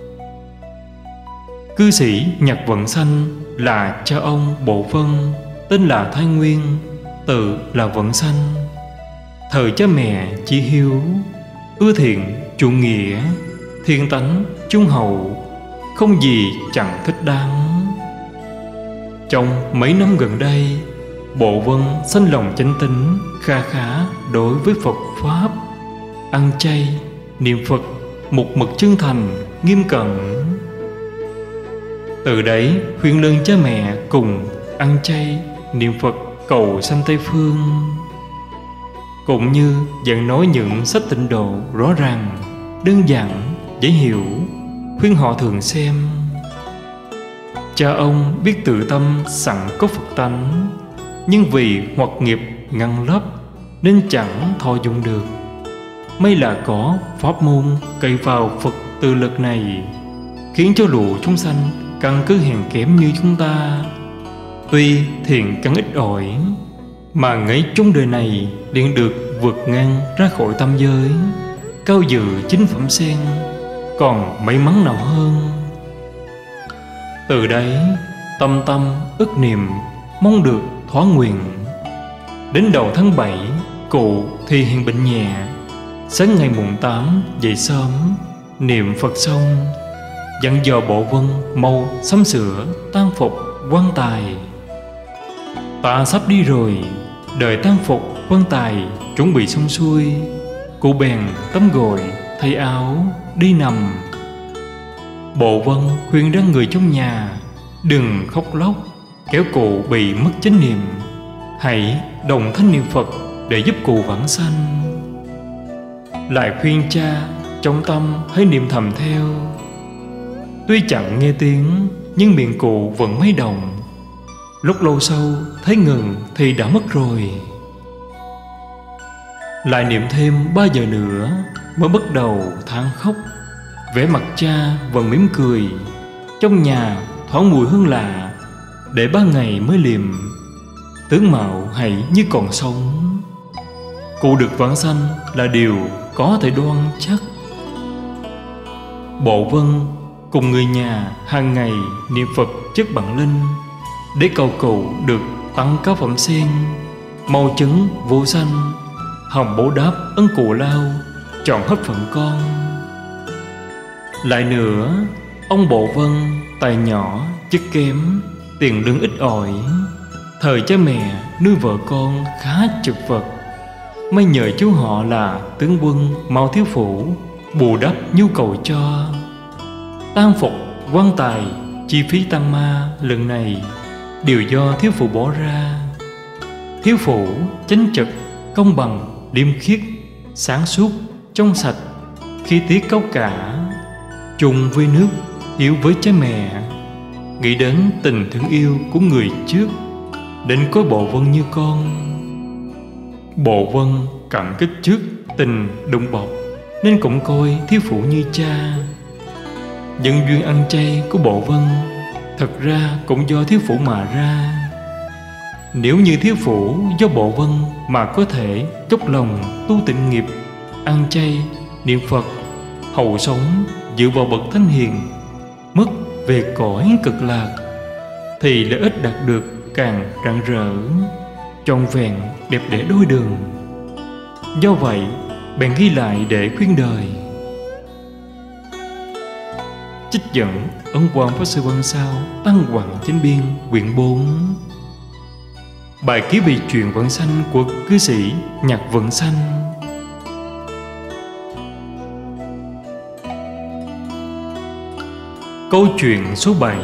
Cư sĩ Nhật Vận Sanh là cha ông Bộ Vân, tên là Thái Nguyên, tự là Vận Sanh. Thời cha mẹ chí hiếu, ưa thiện chuộng nghĩa, thiên tánh trung hậu, không gì chẳng thích đáng. Trong mấy năm gần đây, Bộ Vân sanh lòng chánh tín kha khá đối với Phật pháp, ăn chay, niệm Phật một mực chân thành, nghiêm cẩn. Từ đấy khuyên lơn cha mẹ cùng ăn chay, niệm Phật cầu sanh Tây phương. Cũng như dặn nói những sách tịnh độ rõ ràng, đơn giản, dễ hiểu, khuyên họ thường xem. Cha ông biết tự tâm sẵn có Phật tánh, nhưng vì hoặc nghiệp ngăn lấp nên chẳng thọ dụng được. May là có pháp môn cậy vào Phật tự lực này, khiến cho lũ chúng sanh căn cứ hèn kém như chúng ta, tuy thiện căn ít ỏi, mà ngay trong đời này liền được vượt ngang ra khỏi tam giới, cao dự chính phẩm sen, còn may mắn nào hơn. Từ đấy tâm tâm ức niệm, mong được thỏa nguyện. Đến đầu tháng bảy, cụ thì hiện bệnh nhẹ. Sáng ngày mùng tám dậy sớm, niệm Phật xong, dặn dò Bộ Vân mau sắm sửa tang phục quan tài. Ta sắp đi rồi, đợi tang phục quan tài chuẩn bị xong xuôi, cụ bèn tắm gội thay áo, đi nằm. Bộ Vân khuyên đám người trong nhà đừng khóc lóc, kéo cụ bị mất chánh niệm. Hãy đồng thanh niệm Phật để giúp cụ vãng sanh. Lại khuyên cha trong tâm hãy niệm thầm theo. Tuy chẳng nghe tiếng, nhưng miệng cụ vẫn mấy động. Lúc lâu sau thấy ngừng thì đã mất rồi. Lại niệm thêm ba giờ nữa mới bắt đầu than khóc. Vẻ mặt cha vẫn mỉm cười. Trong nhà thoáng mùi hương lạ, để ba ngày mới liệm. Tướng mạo hãy như còn sống. Cụ được vãng sanh là điều có thể đoan chắc. Bộ Vân cùng người nhà hàng ngày niệm Phật chất bản linh, để cầu cụ được tăng cao phẩm sen, mau chứng vô sanh, hồng bố đáp ân cụ lao, chọn hết phận con. Lại nữa, ông Bộ Vân tài nhỏ, chất kém, tiền lương ít ỏi. Thời cha mẹ nuôi vợ con khá chật vật. May nhờ chú họ là tướng quân Mao Thiếu Phủ bù đắp nhu cầu cho. Tang phục, quan tài, chi phí tăng ma lần này đều do Thiếu Phụ bỏ ra. Thiếu Phụ chánh trực, công bằng, liêm khiết, sáng suốt, trong sạch, khí tiết cao cả, chung với nước, hiếu với cha mẹ, nghĩ đến tình thương yêu của người trước, đến coi Bộ Vân như con. Bộ Vân cảm kích trước tình đùm bọc, nên cũng coi Thiếu Phụ như cha. Nhân duyên ăn chay của Bộ Vân thật ra cũng do Thiếu Phụ mà ra. Nếu như Thiếu Phụ do Bộ Vân mà có thể dốc lòng tu tịnh nghiệp, ăn chay, niệm Phật, hậu sống dựa vào bậc thánh hiền, mất về cõi cực lạc, thì lợi ích đạt được càng rạng rỡ, trọn vẹn, đẹp đẽ đôi đường. Do vậy bèn ghi lại để khuyên đời. Trích dẫn Ấn Quang Pháp Sư Văn Sao Tăng Hoàng Chánh Biên quyển bốn. Bài ký về chuyện vận sanh của cư sĩ Nhạc Vận Sanh. Câu chuyện số bảy.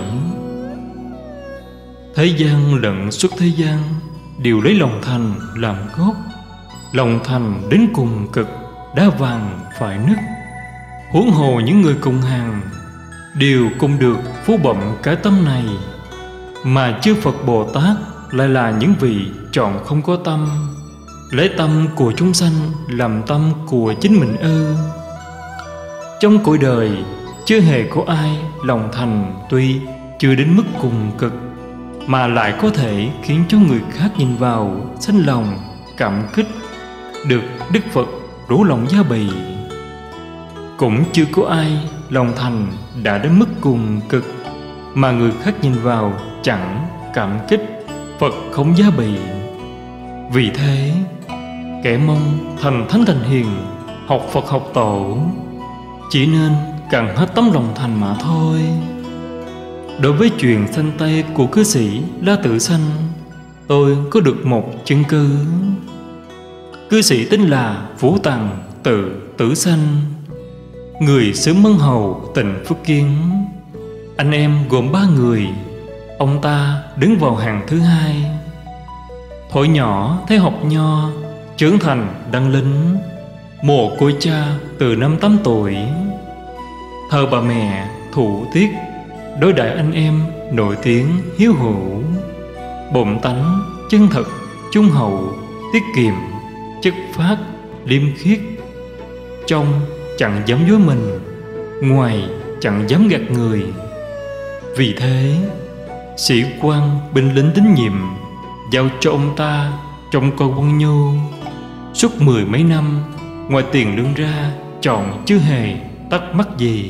Thế gian lẫn xuất thế gian đều lấy lòng thành làm gốc. Lòng thành đến cùng cực, đá vàng phải nứt. Huống hồ những người cùng hàng đều cùng được phú bẩm cái tâm này, mà chư Phật Bồ Tát lại là những vị chọn không có tâm, lấy tâm của chúng sanh làm tâm của chính mình ư? Trong cõi đời chưa hề có ai lòng thành tuy chưa đến mức cùng cực, mà lại có thể khiến cho người khác nhìn vào sanh lòng cảm kích, được Đức Phật rủ lòng gia bì. Cũng chưa có ai lòng thành đã đến mức cùng cực, mà người khác nhìn vào chẳng cảm kích, Phật không giá bì. Vì thế, kẻ mong thành thánh thành hiền, học Phật học tổ, chỉ nên cần hết tấm lòng thành mà thôi. Đối với chuyện sanh tay của cư sĩ La Tử Sanh, tôi có được một chứng cứ. Cư sĩ tên là Vũ Tằng tự Tử Sanh, người xứ Mân Hầu, tỉnh Phước Kiến. Anh em gồm ba người, ông ta đứng vào hàng thứ hai. Thuở nhỏ thấy học nho, trưởng thành đăng lính, mồ côi cha từ năm tám tuổi. Thờ bà mẹ thủ tiết, đối đãi anh em nổi tiếng hiếu hữu, bổn tánh chân thật, trung hậu, tiết kiệm, chất phát, liêm khiết. Trong chẳng dám dối mình, ngoài chẳng dám gạt người. Vì thế, sĩ quan binh lính tín nhiệm giao cho ông ta trong coi quân nhô. Suốt mười mấy năm, ngoài tiền lương ra chọn chưa hề tắc mắc gì.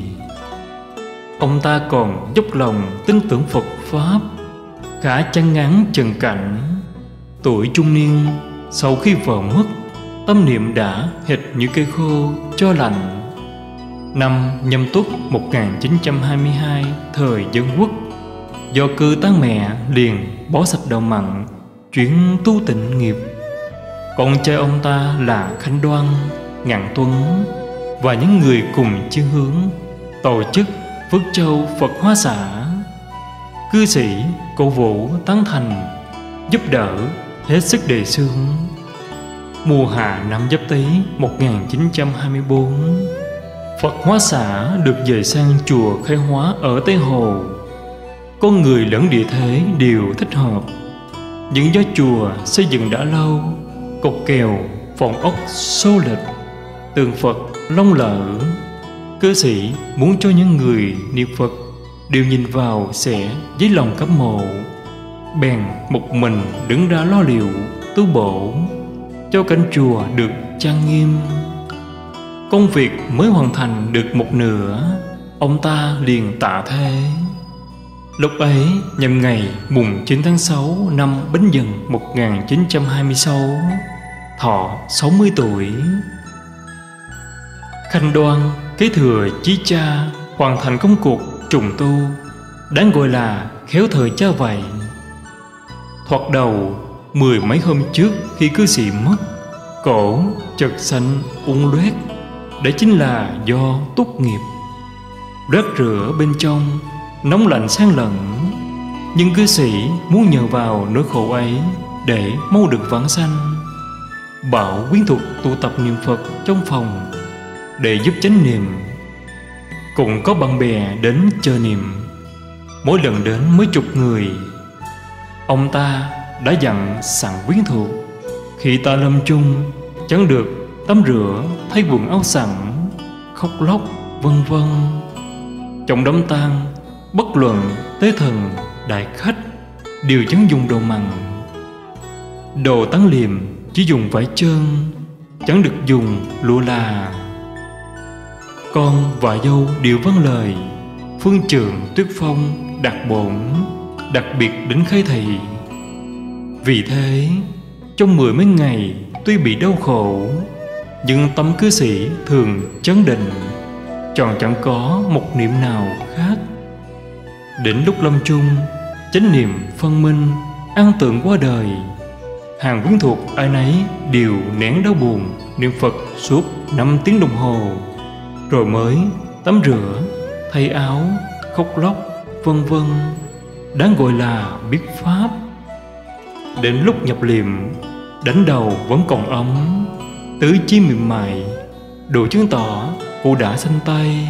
Ông ta còn dốc lòng tin tưởng Phật Pháp, khá chăn ngắn trần cảnh. Tuổi trung niên, sau khi vợ mất, tâm niệm đã hệt như cây khô cho lành. Năm Nhâm Tuất một nghìn chín trăm hai mươi hai, thời Dân Quốc, do cư tán mẹ liền bỏ sạch đầu mặn, chuyển tu tịnh nghiệp. Con trai ông ta là Khánh Đoan, Ngạn Tuấn, và những người cùng chí hướng tổ chức Phước Châu Phật Hóa Xã. Cư sĩ cổ vũ tán thành, giúp đỡ hết sức đề xướng. Mùa hạ năm Giáp Tý một nghìn chín trăm hai mươi tư, Phật Hóa Xã được dời sang chùa Khai Hóa ở Tây Hồ. Con người lẫn địa thế đều thích hợp. Những do chùa xây dựng đã lâu, cột kèo, phòng ốc xô lệch, tượng Phật lông lở. Cư sĩ muốn cho những người niệm Phật đều nhìn vào sẽ với lòng cấm mộ, bèn một mình đứng ra lo liệu tu bổ cho cảnh chùa được trang nghiêm. Công việc mới hoàn thành được một nửa, ông ta liền tạ thế. Lúc ấy nhằm ngày mùng chín tháng sáu năm Bính Dần một nghìn chín trăm hai mươi sáu, thọ sáu mươi tuổi. Khanh Đoan kế thừa chí cha, hoàn thành công cuộc trùng tu, đáng gọi là khéo thời cha vậy. Thoạt đầu mười mấy hôm trước khi cư sĩ mất, cổ chợt xanh ung loét, đấy chính là do túc nghiệp. Rác rửa bên trong nóng lạnh xen lẫn, nhưng cư sĩ muốn nhờ vào nỗi khổ ấy để mau được vãng sanh. Bảo quyến thuộc tụ tập niệm Phật trong phòng để giúp chánh niệm. Cũng có bạn bè đến chờ niệm, mỗi lần đến mấy chục người. Ông ta đã dặn sẵn quyến thuộc, khi ta lâm chung chẳng được tắm rửa thay quần áo sẵn, khóc lóc vân vân. Trong đám tang, bất luận tế thần đại khách đều chẳng dùng đồ mặn. Đồ táng liệm chỉ dùng vải trơn, chẳng được dùng lụa là. Con và dâu đều vâng lời. Phương Trượng Tuyết Phong đặt bổn, đặc biệt đến khai thị. Vì thế trong mười mấy ngày tuy bị đau khổ, nhưng tâm cư sĩ thường chấn định, tròn chẳng có một niệm nào khác. Đến lúc lâm chung, chánh niệm phân minh, an tường qua đời. Hàng quyến thuộc ai nấy đều nén đau buồn niệm Phật suốt năm tiếng đồng hồ, rồi mới tắm rửa, thay áo, khóc lóc vân vân, đáng gọi là biết pháp. Đến lúc nhập liệm, đánh đầu vẫn còn ấm, tứ chi mềm mại, đủ chứng tỏ cụ đã sanh tay.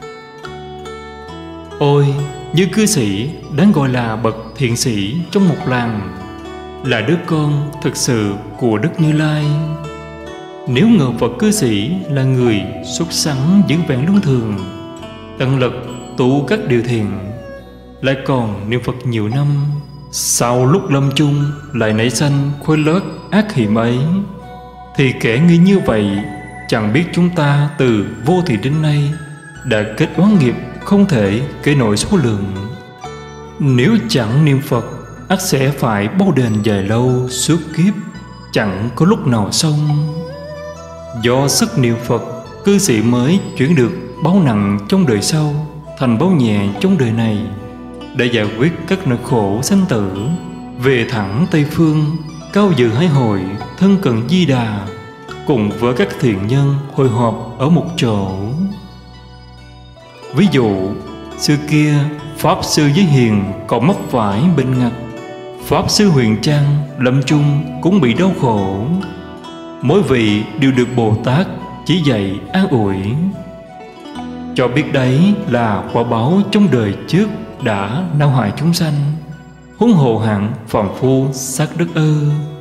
Ôi, như cư sĩ đáng gọi là bậc thiện sĩ trong một làng, là đứa con thực sự của Đức Như Lai. Nếu ngờ Phật cư sĩ là người xuất sẵn giữ vẹn luân thường, tận lực tu các điều thiện, lại còn niệm Phật nhiều năm, sau lúc lâm chung lại nảy sanh khối lớt ác hiểm ấy, thì kẻ nghĩ như vậy chẳng biết chúng ta từ vô thị đến nay đã kết oán nghiệp không thể kể nổi số lượng. Nếu chẳng niệm Phật, ắt sẽ phải bao đền dài lâu suốt kiếp, chẳng có lúc nào xong. Do sức niệm Phật, cư sĩ mới chuyển được báo nặng trong đời sau thành báo nhẹ trong đời này, để giải quyết các nỗi khổ sanh tử, về thẳng Tây Phương, cao dự hải hội, thân cận Di Đà, cùng với các thiện nhân hội họp ở một chỗ. Ví dụ, xưa kia Pháp Sư Giới Hiền còn mắc phải bệnh ngặt, Pháp Sư Huyền Trang lâm chung cũng bị đau khổ. Mỗi vị đều được Bồ Tát chỉ dạy an ủi, cho biết đấy là quả báo trong đời trước đã đau hại chúng sanh, huống hồ hạng phàm phu xác đất ư.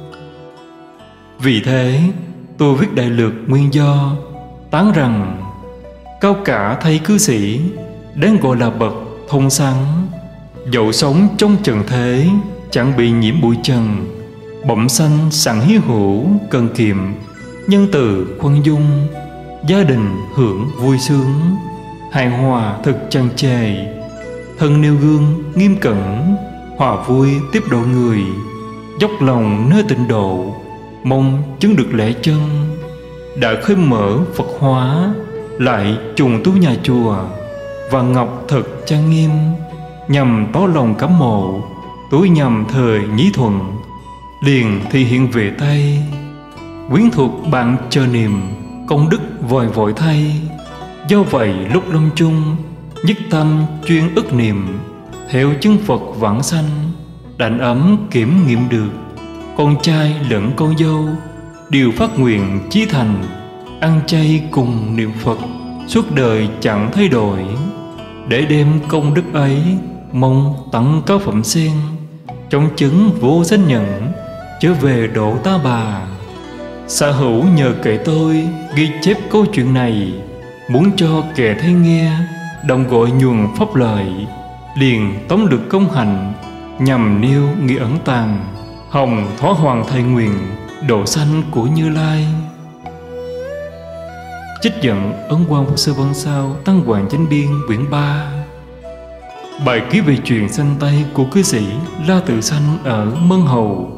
Vì thế tôi viết đại lược nguyên do, tán rằng cao cả thay cư sĩ đáng gọi là bậc thông sáng, dẫu sống trong trần thế chẳng bị nhiễm bụi trần, bẩm sanh sẵn hiếu hữu cần kiệm, nhân từ khoan dung, gia đình hưởng vui sướng, hài hòa thực tràn trề, thân nêu gương nghiêm cẩn, hòa vui tiếp độ người, dốc lòng nơi tịnh độ, mong chứng được lễ chân. Đã khơi mở Phật hóa, lại trùng tu nhà chùa, và ngọc thật trang nghiêm, nhằm tỏ lòng cảm mộ, túi nhằm thời nhí thuận, liền thì hiện về tay. Quyến thuộc bạn chờ niệm, công đức vòi vội thay, Do vậy lúc lâm chung, nhất tâm chuyên ức niệm, theo chứng Phật vãng sanh, đảnh ấm kiểm nghiệm được. Con trai lẫn con dâu đều phát nguyện chí thành, ăn chay cùng niệm Phật, suốt đời chẳng thay đổi. Để đem công đức ấy, mong tặng cáo phẩm sen, trong chứng vô danh nhận, trở về độ ta bà. Xã hữu nhờ kể tôi ghi chép câu chuyện này, muốn cho kẻ thấy nghe, đồng gọi nhuần pháp lợi, liền tống được công hạnh, nhằm nêu nghĩa ẩn tàng, hồng thỏa hoàng thầy nguyện, độ sanh của Như Lai. Trích dẫn Ấn Quang Pháp Sư Văn Sao Tăng Hoàng Chánh Biên quyển ba. Bài ký về chuyện sanh tay của cư sĩ La Tự Sanh ở Mân Hầu.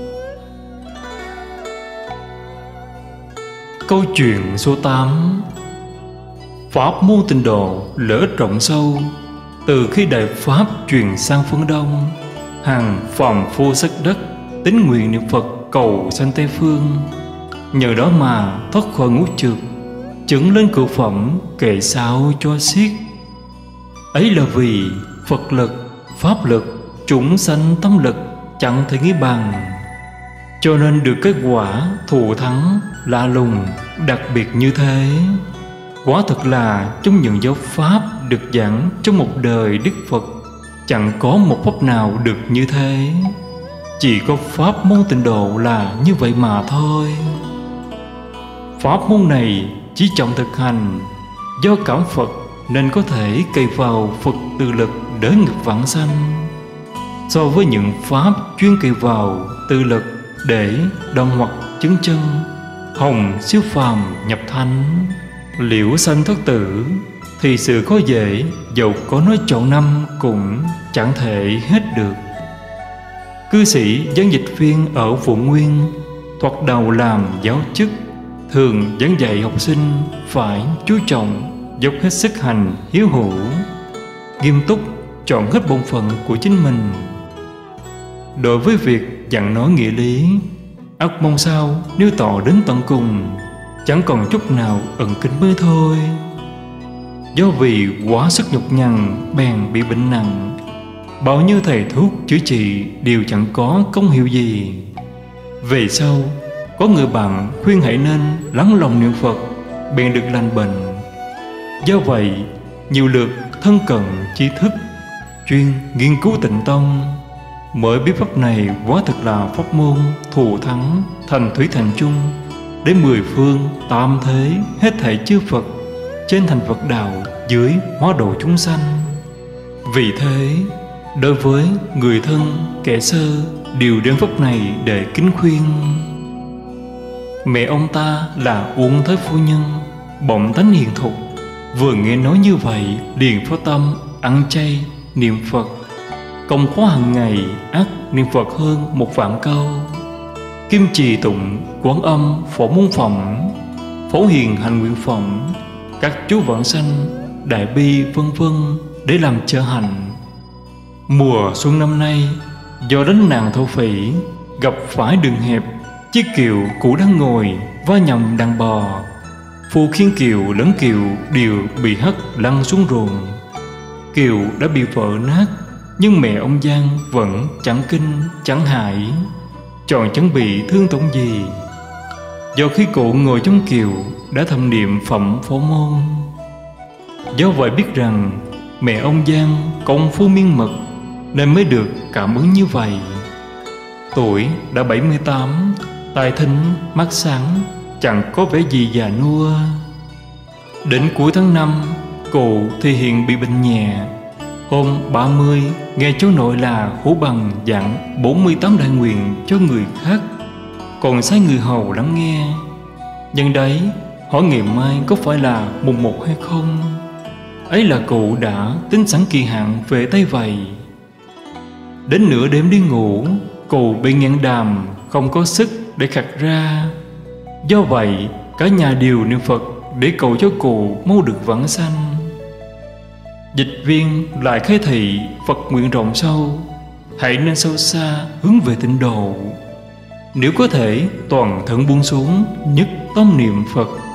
Câu chuyện số tám. Pháp môn tịnh độ lợi ích rộng sâu. Từ khi Đại Pháp truyền sang phương Đông, hàng phàm phu sắc đất tín nguyện niệm Phật cầu sanh Tây Phương. Nhờ đó mà thoát khỏi ngũ trược, chứng lên cửu phẩm, kệ sao cho xiết. Ấy là vì Phật lực, Pháp lực, chúng sanh tâm lực chẳng thể nghĩ bằng, cho nên được kết quả thù thắng lạ lùng đặc biệt như thế. Quả thực là trong những giáo pháp được giảng trong một đời Đức Phật, chẳng có một pháp nào được như thế. Chỉ có pháp môn tịnh độ là như vậy mà thôi. Pháp môn này chỉ trọng thực hành, do cảm Phật nên có thể cậy vào Phật từ lực đỡ nghiệp vãng sanh. So với những pháp chuyên cậy vào từ lực để đồng hoặc chứng chân, hồng siêu phàm nhập thánh, liễu sanh thoát tử, thì sự khó dễ dầu có nói trọn năm cũng chẳng thể hết được. Cư sĩ giảng dịch viên ở Phụ Nguyên thoạt đầu làm giáo chức, thường giảng dạy học sinh phải chú trọng, dốc hết sức hành hiếu hữu, nghiêm túc chọn hết bổn phận của chính mình. Đối với việc dặn nói nghĩa lý, ắt mong sao nếu tỏ đến tận cùng, chẳng còn chút nào ẩn kín mới thôi. Do vì quá sức nhọc nhằn bèn bị bệnh nặng, bao nhiêu thầy thuốc chữa trị đều chẳng có công hiệu gì. Về sau có người bạn khuyên hãy nên lắng lòng niệm Phật, bèn được lành bệnh. Do vậy nhiều lượt thân cận tri thức, chuyên nghiên cứu tịnh tông, mới biết pháp này quá thực là pháp môn thù thắng thành thủy thành chung, để mười phương tam thế hết thảy chư Phật, trên thành Phật đạo, dưới hóa độ chúng sanh. Vì thế đối với người thân kẻ sơ đều đem pháp này để kính khuyên. Mẹ ông ta là Uông Thái Phu Nhân, bỗng tánh hiền thục, vừa nghe nói như vậy liền phát tâm ăn chay niệm Phật, công khóa hàng ngày ắt niệm Phật hơn một vạn câu. Kim trì tụng Quán Âm phổ môn phẩm, phổ hiền hành nguyện phẩm, các chú vãng sanh đại bi vân vân để làm trợ hành. Mùa xuân năm nay do đánh nàng thổ phỉ, gặp phải đường hẹp, chiếc kiệu cũ đang ngồi va nhầm đàn bò, phù khiên kiệu lẫn kiệu đều bị hất lăn xuống ruộng. Kiệu đã bị vỡ nát, nhưng mẹ ông Giang vẫn chẳng kinh chẳng hại, chọn chẳng bị thương tổn gì. Do khi cụ ngồi trong kiệu đã thầm niệm phẩm phổ môn, do vậy biết rằng mẹ ông Giang công phu miên mật nên mới được cảm ứng như vậy. Tuổi đã bảy mươi tám, tai thính mắt sáng, chẳng có vẻ gì già nua. Đến cuối tháng năm, cụ thì hiện bị bệnh nhẹ. Hôm ba mươi, nghe cháu nội là Hữu Bằng dặn bốn mươi tám đại nguyện cho người khác, còn sai người hầu lắng nghe. Nhân đấy hỏi ngày mai có phải là mùng một hay không. Ấy là cụ đã tính sẵn kỳ hạn về tay vậy. Đến nửa đêm đi ngủ, cụ bị nghẹn đàm, không có sức để khạc ra. Do vậy cả nhà đều niệm Phật để cầu cho cụ mau được vãng sanh. Dịch viên lại khai thị Phật nguyện rộng sâu, hãy nên sâu xa hướng về tịnh độ. Nếu có thể toàn thân buông xuống, nhất tâm niệm Phật,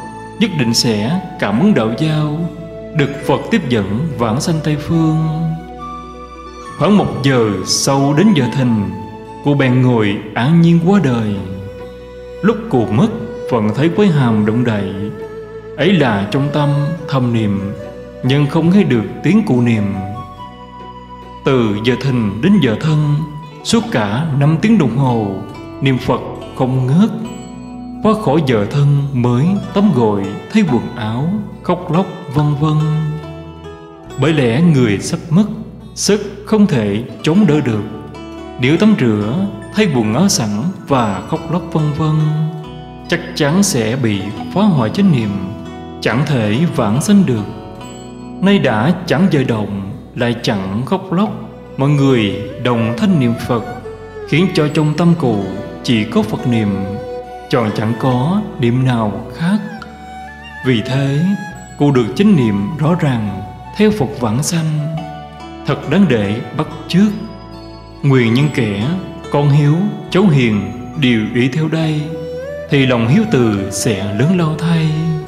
nhất định sẽ cảm ứng đạo giao, được Phật tiếp dẫn vãng sanh Tây Phương. Khoảng một giờ sau đến giờ thìn, cô bèn ngồi an nhiên qua đời. Lúc cô mất, vẫn thấy quái hàm động đậy, ấy là trong tâm thầm niệm, nhưng không nghe được tiếng cụ niệm. Từ giờ thìn đến giờ thân, suốt cả năm tiếng đồng hồ, niệm Phật không ngớt. Qua khỏi giờ thân mới tắm gội, thay quần áo, khóc lóc vân vân. Bởi lẽ người sắp mất, sức không thể chống đỡ được. Nếu tắm rửa, thay quần áo sẵn và khóc lóc vân vân, chắc chắn sẽ bị phá hoại chánh niệm, chẳng thể vãng sanh được. Nay đã chẳng giờ động, lại chẳng khóc lóc, mọi người đồng thanh niệm Phật, khiến cho trong tâm cụ chỉ có Phật niệm, chọn chẳng có niệm nào khác. Vì thế, cụ được chánh niệm rõ ràng, theo Phật vãng sanh, thật đáng để bắt chước. Nguyện những kẻ con hiếu, cháu hiền đều ý theo đây, thì lòng hiếu từ sẽ lớn lao thay.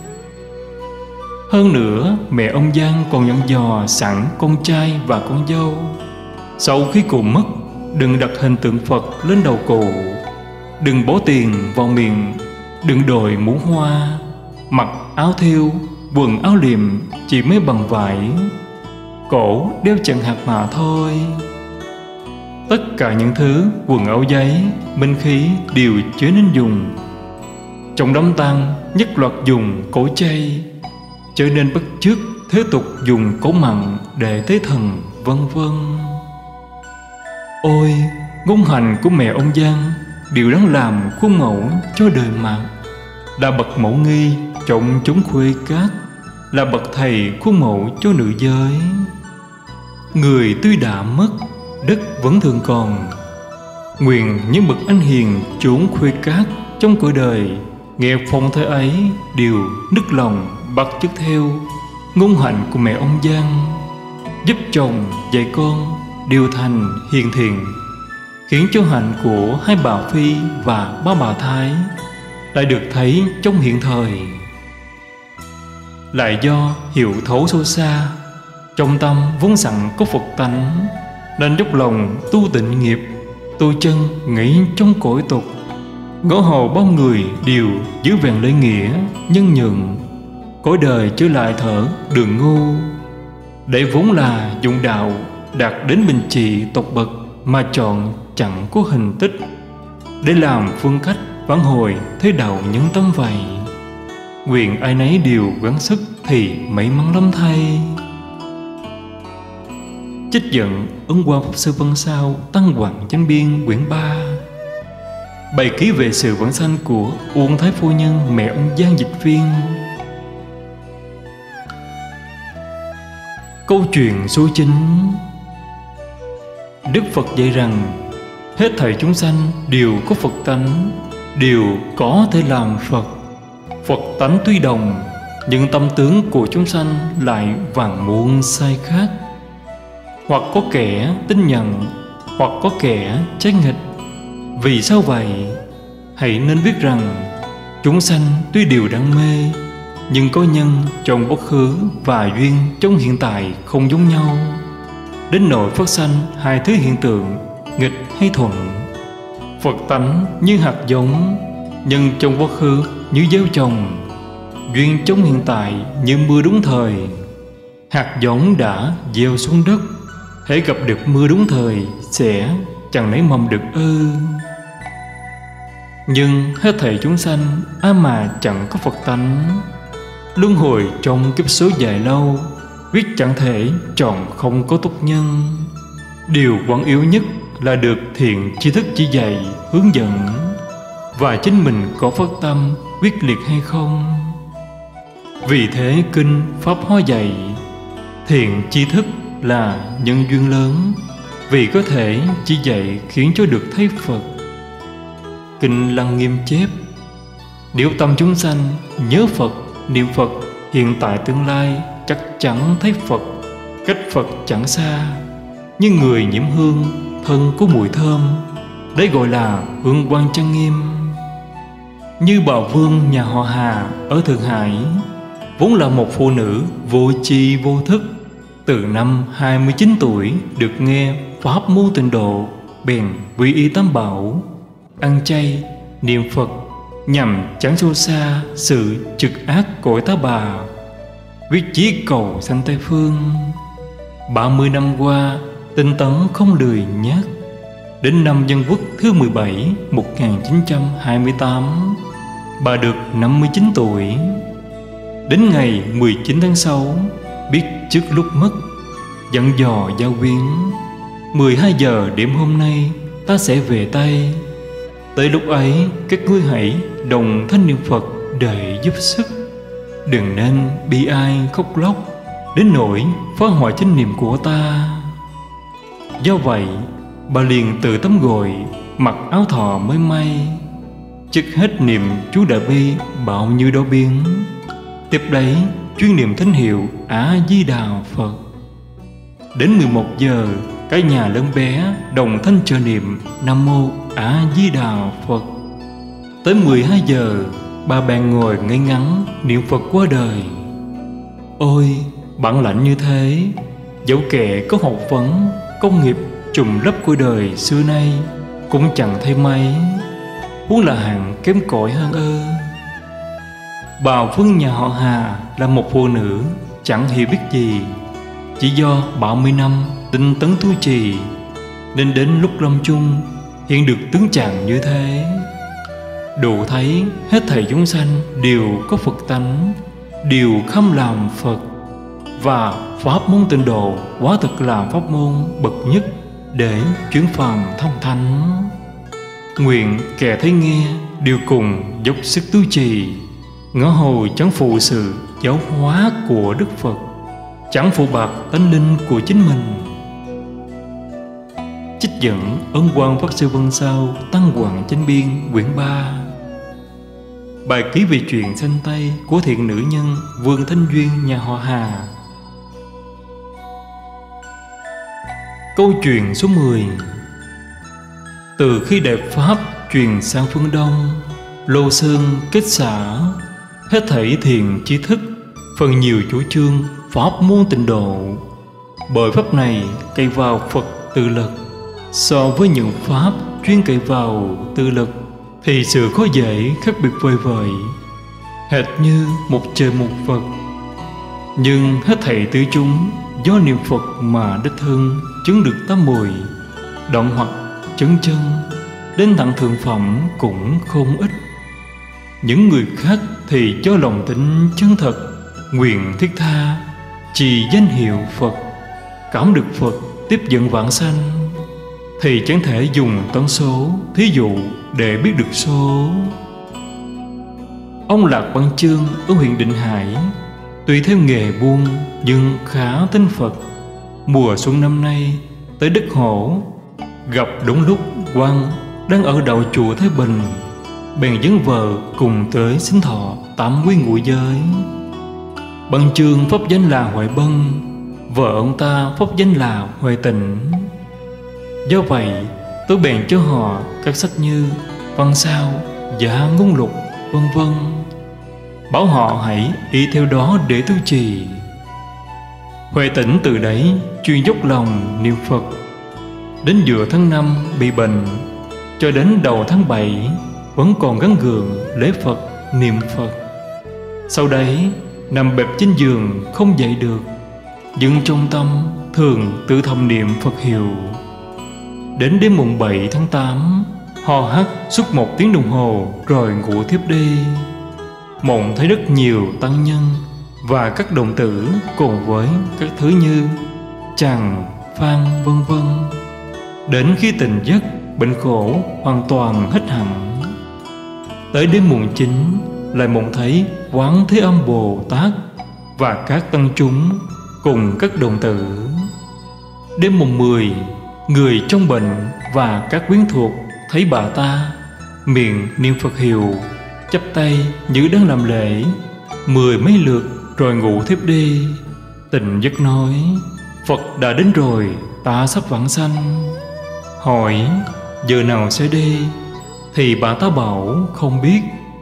Hơn nữa, mẹ ông Giang còn dặn dò sẵn con trai và con dâu, sau khi cụ mất, đừng đặt hình tượng Phật lên đầu cụ, đừng bỏ tiền vào miệng, đừng đội mũ hoa, mặc áo thêu, quần áo liệm chỉ mới bằng vải, cổ đeo chặn hạt mà thôi. Tất cả những thứ quần áo giấy, minh khí đều chớ nên dùng. Trong đám tang nhất loạt dùng cổ chay, trở nên bất chước thế tục dùng cổ mặn để tế thần vân vân. Ôi, ngôn hành của mẹ ông Giang đều đáng làm khuôn mẫu cho đời Mạt, là bậc mẫu nghi trong chúng khuê cát, là bậc thầy khuôn mẫu cho nữ giới. Người tuy đã mất, đất vẫn thường còn. Nguyện những bậc anh hiền chốn khuê cát trong cõi đời, nghe phong thế ấy đều nức lòng bắt chước theo ngôn hạnh của mẹ ông Giang, giúp chồng dạy con đều thành hiền thiện, khiến cho hạnh của hai bà Phi và ba bà Thái lại được thấy trong hiện thời. Lại do hiểu thấu sâu xa, trong tâm vốn sẵn có Phật tánh, nên dốc lòng tu tịnh nghiệp, tu chân nghĩ trong cõi tục. Ngõ hầu bao người đều giữ vẹn lễ nghĩa, nhân nhượng, cõi đời trở lại thở đường ngu. Để vốn là dụng đạo đạt đến bình trị tột bậc, mà chọn chẳng có hình tích, để làm phương cách vãn hồi thế đạo nhân tâm vậy. Nguyện ai nấy đều gắng sức thì may mắn lắm thay. Trích dẫn Ấn Quang Pháp Sư Văn Sao Tăng Hoàng Chánh Biên quyển ba. Bài ký về sự vãng sanh của Uông Thái Phu Nhân mẹ ông Giang Dịch Viên. Câu chuyện số chín. Đức Phật dạy rằng hết thảy chúng sanh đều có Phật tánh, đều có thể làm Phật. Phật tánh tuy đồng, nhưng tâm tướng của chúng sanh lại vạn muôn sai khác. Hoặc có kẻ tin nhận, hoặc có kẻ trái nghịch. Vì sao vậy? Hãy nên biết rằng chúng sanh tuy đều đam mê, nhưng có nhân trong quá khứ và duyên trong hiện tại không giống nhau, đến nỗi phát sanh hai thứ hiện tượng nghịch hay thuận. Phật tánh như hạt giống, nhân trong quá khứ như gieo trồng, duyên trong hiện tại như mưa đúng thời. Hạt giống đã gieo xuống đất, hễ gặp được mưa đúng thời sẽ chẳng nảy mầm được ư? Nhưng hết thảy chúng sanh á mà chẳng có Phật tánh, luân hồi trong kiếp số dài lâu, quyết chẳng thể chọn không có tốt nhân. Điều quan yếu nhất là được thiện tri thức chỉ dạy, hướng dẫn, và chính mình có phát tâm quyết liệt hay không. Vì thế kinh Pháp Hoa dạy thiện tri thức là nhân duyên lớn, vì có thể chỉ dạy khiến cho được thấy Phật. Kinh Lăng Nghiêm chép: nếu tâm chúng sanh nhớ Phật, niệm Phật, hiện tại tương lai chắc chắn thấy Phật, cách Phật chẳng xa. Như người nhiễm hương, thân có mùi thơm, đấy gọi là hương quang trang nghiêm. như bà Vương nhà họ Hà ở Thượng Hải, vốn là một phụ nữ vô tri vô thức. Từ năm hai mươi chín tuổi được nghe pháp môn tịnh độ, bèn quy y tam bảo, ăn chay, niệm Phật nhằm tránh sâu xa sự trực ác của tá bà, viết chí cầu sanh Tây Phương. Ba mươi năm qua, tinh tấn không lười nhác. Đến năm Dân Quốc thứ mười bảy một nghìn chín trăm hai mươi tám, bà được năm mươi chín tuổi. Đến ngày mười chín tháng sáu, biết trước lúc mất, dặn dò gia quyến: mười hai giờ đêm hôm nay ta sẽ về Tây. Tới lúc ấy các ngươi hãy đồng thanh niệm Phật để giúp sức, đừng nên bi ai khóc lóc đến nỗi phá hoại chánh niệm của ta. Do vậy bà liền từ tấm gội, mặc áo thọ mới may, chức hết niệm chú Đại Bi bao nhiêu đó biến. Tiếp đấy chuyên niệm thánh hiệu A Di Đà Phật. Đến mười một giờ, cả nhà lớn bé đồng thanh trợ niệm Nam Mô A Di Đà Phật. Tới mười hai giờ, bà bèn ngồi ngay ngắn niệm Phật qua đời. Ôi, bản lãnh như thế, dẫu kẻ có học vấn, công nghiệp trùng lấp của đời xưa nay cũng chẳng thấy mấy, huống là hạng kém cỏi hơn ơ. Bà Vương nhà họ Hà là một phụ nữ chẳng hiểu biết gì, chỉ do ba mươi năm tinh tấn tu trì nên đến lúc lâm chung hiện được tướng trạng như thế. Đủ thấy hết thảy chúng sanh đều có Phật tánh, đều khâm làm Phật, và pháp môn tịnh độ quả thực là pháp môn bậc nhất để chuyển phàm thông thánh. Nguyện kẻ thấy nghe đều cùng dốc sức tu trì, ngõ hầu chẳng phụ sự giáo hóa của Đức Phật, chẳng phụ bạc tánh linh của chính mình. Trích dẫn Ấn Quang Pháp Sư Vân Sao Tăng Hoàng Chánh Biên quyển ba. Bài ký về chuyện sanh Tây của thiện nữ nhân Vương Thanh Duyên nhà họ Hà. Câu chuyện số mười. Từ khi Đại Pháp truyền sang phương Đông, Lô Sơn kết xã, hết thảy thiền tri thức phần nhiều chủ trương pháp môn tịnh độ. Bởi pháp này cậy vào Phật tự lực, so với những pháp chuyên cậy vào tự lực thì sự khó dễ khác biệt vời vợi, hệt như một trời một vực. Nhưng hết thảy tứ chúng do niệm Phật mà đích thân chứng được tám mùi, động hoặc chân chân đến tặng thượng phẩm cũng không ít. Những người khác thì cho lòng tính chân thật, nguyện thiết tha trì danh hiệu Phật, cảm được Phật tiếp dẫn vãng sanh, thì chẳng thể dùng toán số thí dụ để biết được số. Ông Lạc Băng Chương ở huyện Định Hải tùy theo nghề buôn nhưng khá tin Phật. Mùa xuân năm nay tới đất Hổ, gặp đúng lúc quan đang ở đầu chùa Thái Bình, bèn dẫn vợ cùng tới xin thọ tám quy ngũ giới. Băng Chương pháp danh là Huệ Bân, vợ ông ta pháp danh là Huệ Tịnh. Do vậy tôi bèn cho họ các sách như Văn Sao, Dạ Ngôn Lục, vân vân, bảo họ hãy y theo đó để tu trì. Huệ Tĩnh từ đấy chuyên dốc lòng niệm Phật. Đến giữa tháng năm bị bệnh, cho đến đầu tháng bảy vẫn còn gắng gượng lễ Phật niệm Phật. Sau đấy nằm bẹp trên giường không dậy được, nhưng trong tâm thường tự thầm niệm Phật hiệu. Đến đêm mùng bảy tháng tám, hò hắt suốt một tiếng đồng hồ rồi ngủ thiếp đi. Mộng thấy rất nhiều tăng nhân và các đồng tử cùng với các thứ như Tràng, Phan vân vân. Đến khi tỉnh giấc, bệnh khổ hoàn toàn hết hẳn. Tới đêm mùng chín lại mộng thấy Quán Thế Âm Bồ Tát và các tăng chúng cùng các đồng tử. Đêm mùng mười, người trong bệnh và các quyến thuộc thấy bà ta miệng niệm Phật hiệu, chắp tay như đang làm lễ mười mấy lượt rồi ngủ thiếp đi. Tỉnh giấc nói: Phật đã đến rồi, ta sắp vãng sanh. Hỏi giờ nào sẽ đi, thì bà ta bảo không biết.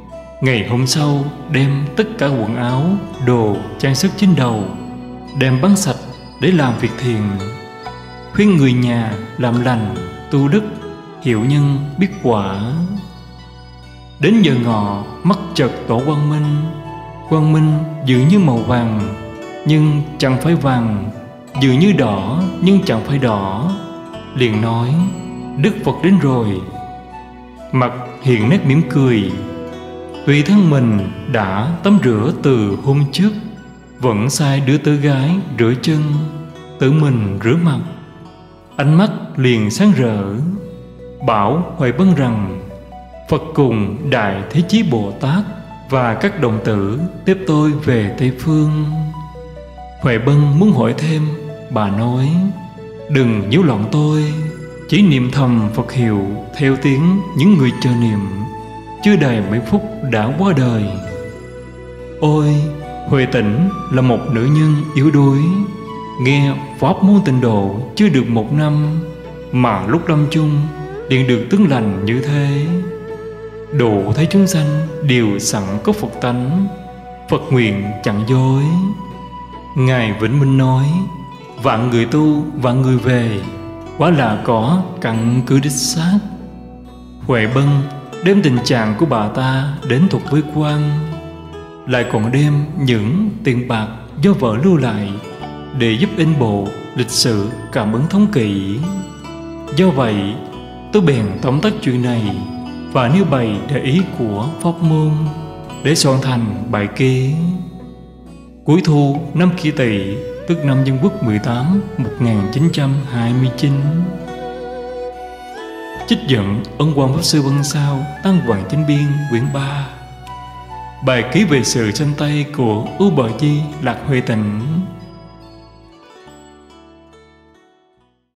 Ngày hôm sau đem tất cả quần áo, đồ, trang sức trên đầu đem bán sạch để làm việc thiện, khuyên người nhà làm lành, tu đức, hiệu nhân biết quả. Đến giờ ngọ, mắt chợt tỏ quang minh. Quang minh dường như màu vàng nhưng chẳng phải vàng, dường như đỏ nhưng chẳng phải đỏ. Liền nói: Đức Phật đến rồi. Mặt hiện nét mỉm cười. Tuy thân mình đã tắm rửa từ hôm trước, vẫn sai đứa tớ gái rửa chân, tự mình rửa mặt. Ánh mắt liền sáng rỡ, bảo Huệ Bân rằng Phật cùng Đại Thế Chí Bồ Tát và các đồng tử tiếp tôi về Tây Phương. Huệ Bân muốn hỏi thêm, bà nói: Đừng nhiễu loạn tôi, chỉ niệm thầm Phật hiệu theo tiếng những người chờ niệm. Chưa đầy mấy phút đã qua đời. Ôi, Huệ Tĩnh là một nữ nhân yếu đuối, nghe pháp môn tịnh độ chưa được một năm mà lúc lâm chung liền được tướng lành như thế. Độ thấy chúng sanh đều sẵn có Phật tánh, Phật nguyện chẳng dối. Ngài Vĩnh Minh nói: Vạn người tu, vạn người về, quả là có căn cứ đích xác. Huệ Bân đem tình trạng của bà ta đến thuật với quan, lại còn đem những tiền bạc do vợ lưu lại để giúp in bộ lịch sử cảm ứng thống kỷ. Do vậy tôi bèn tóm tắt chuyện này và nêu bày để ý của pháp môn để soạn thành bài ký. Cuối thu năm Kỷ Tỵ, tức năm Dân Quốc mười tám, một nghìn chín trăm hai mươi chín. Trích dẫn Ân Quang Pháp Sư Văn Sao, Tăng Hoàng Chánh Biên, quyển ba. Bài ký về sự sanh Tây của Ưu Bà Di Lạc Huệ Tịnh.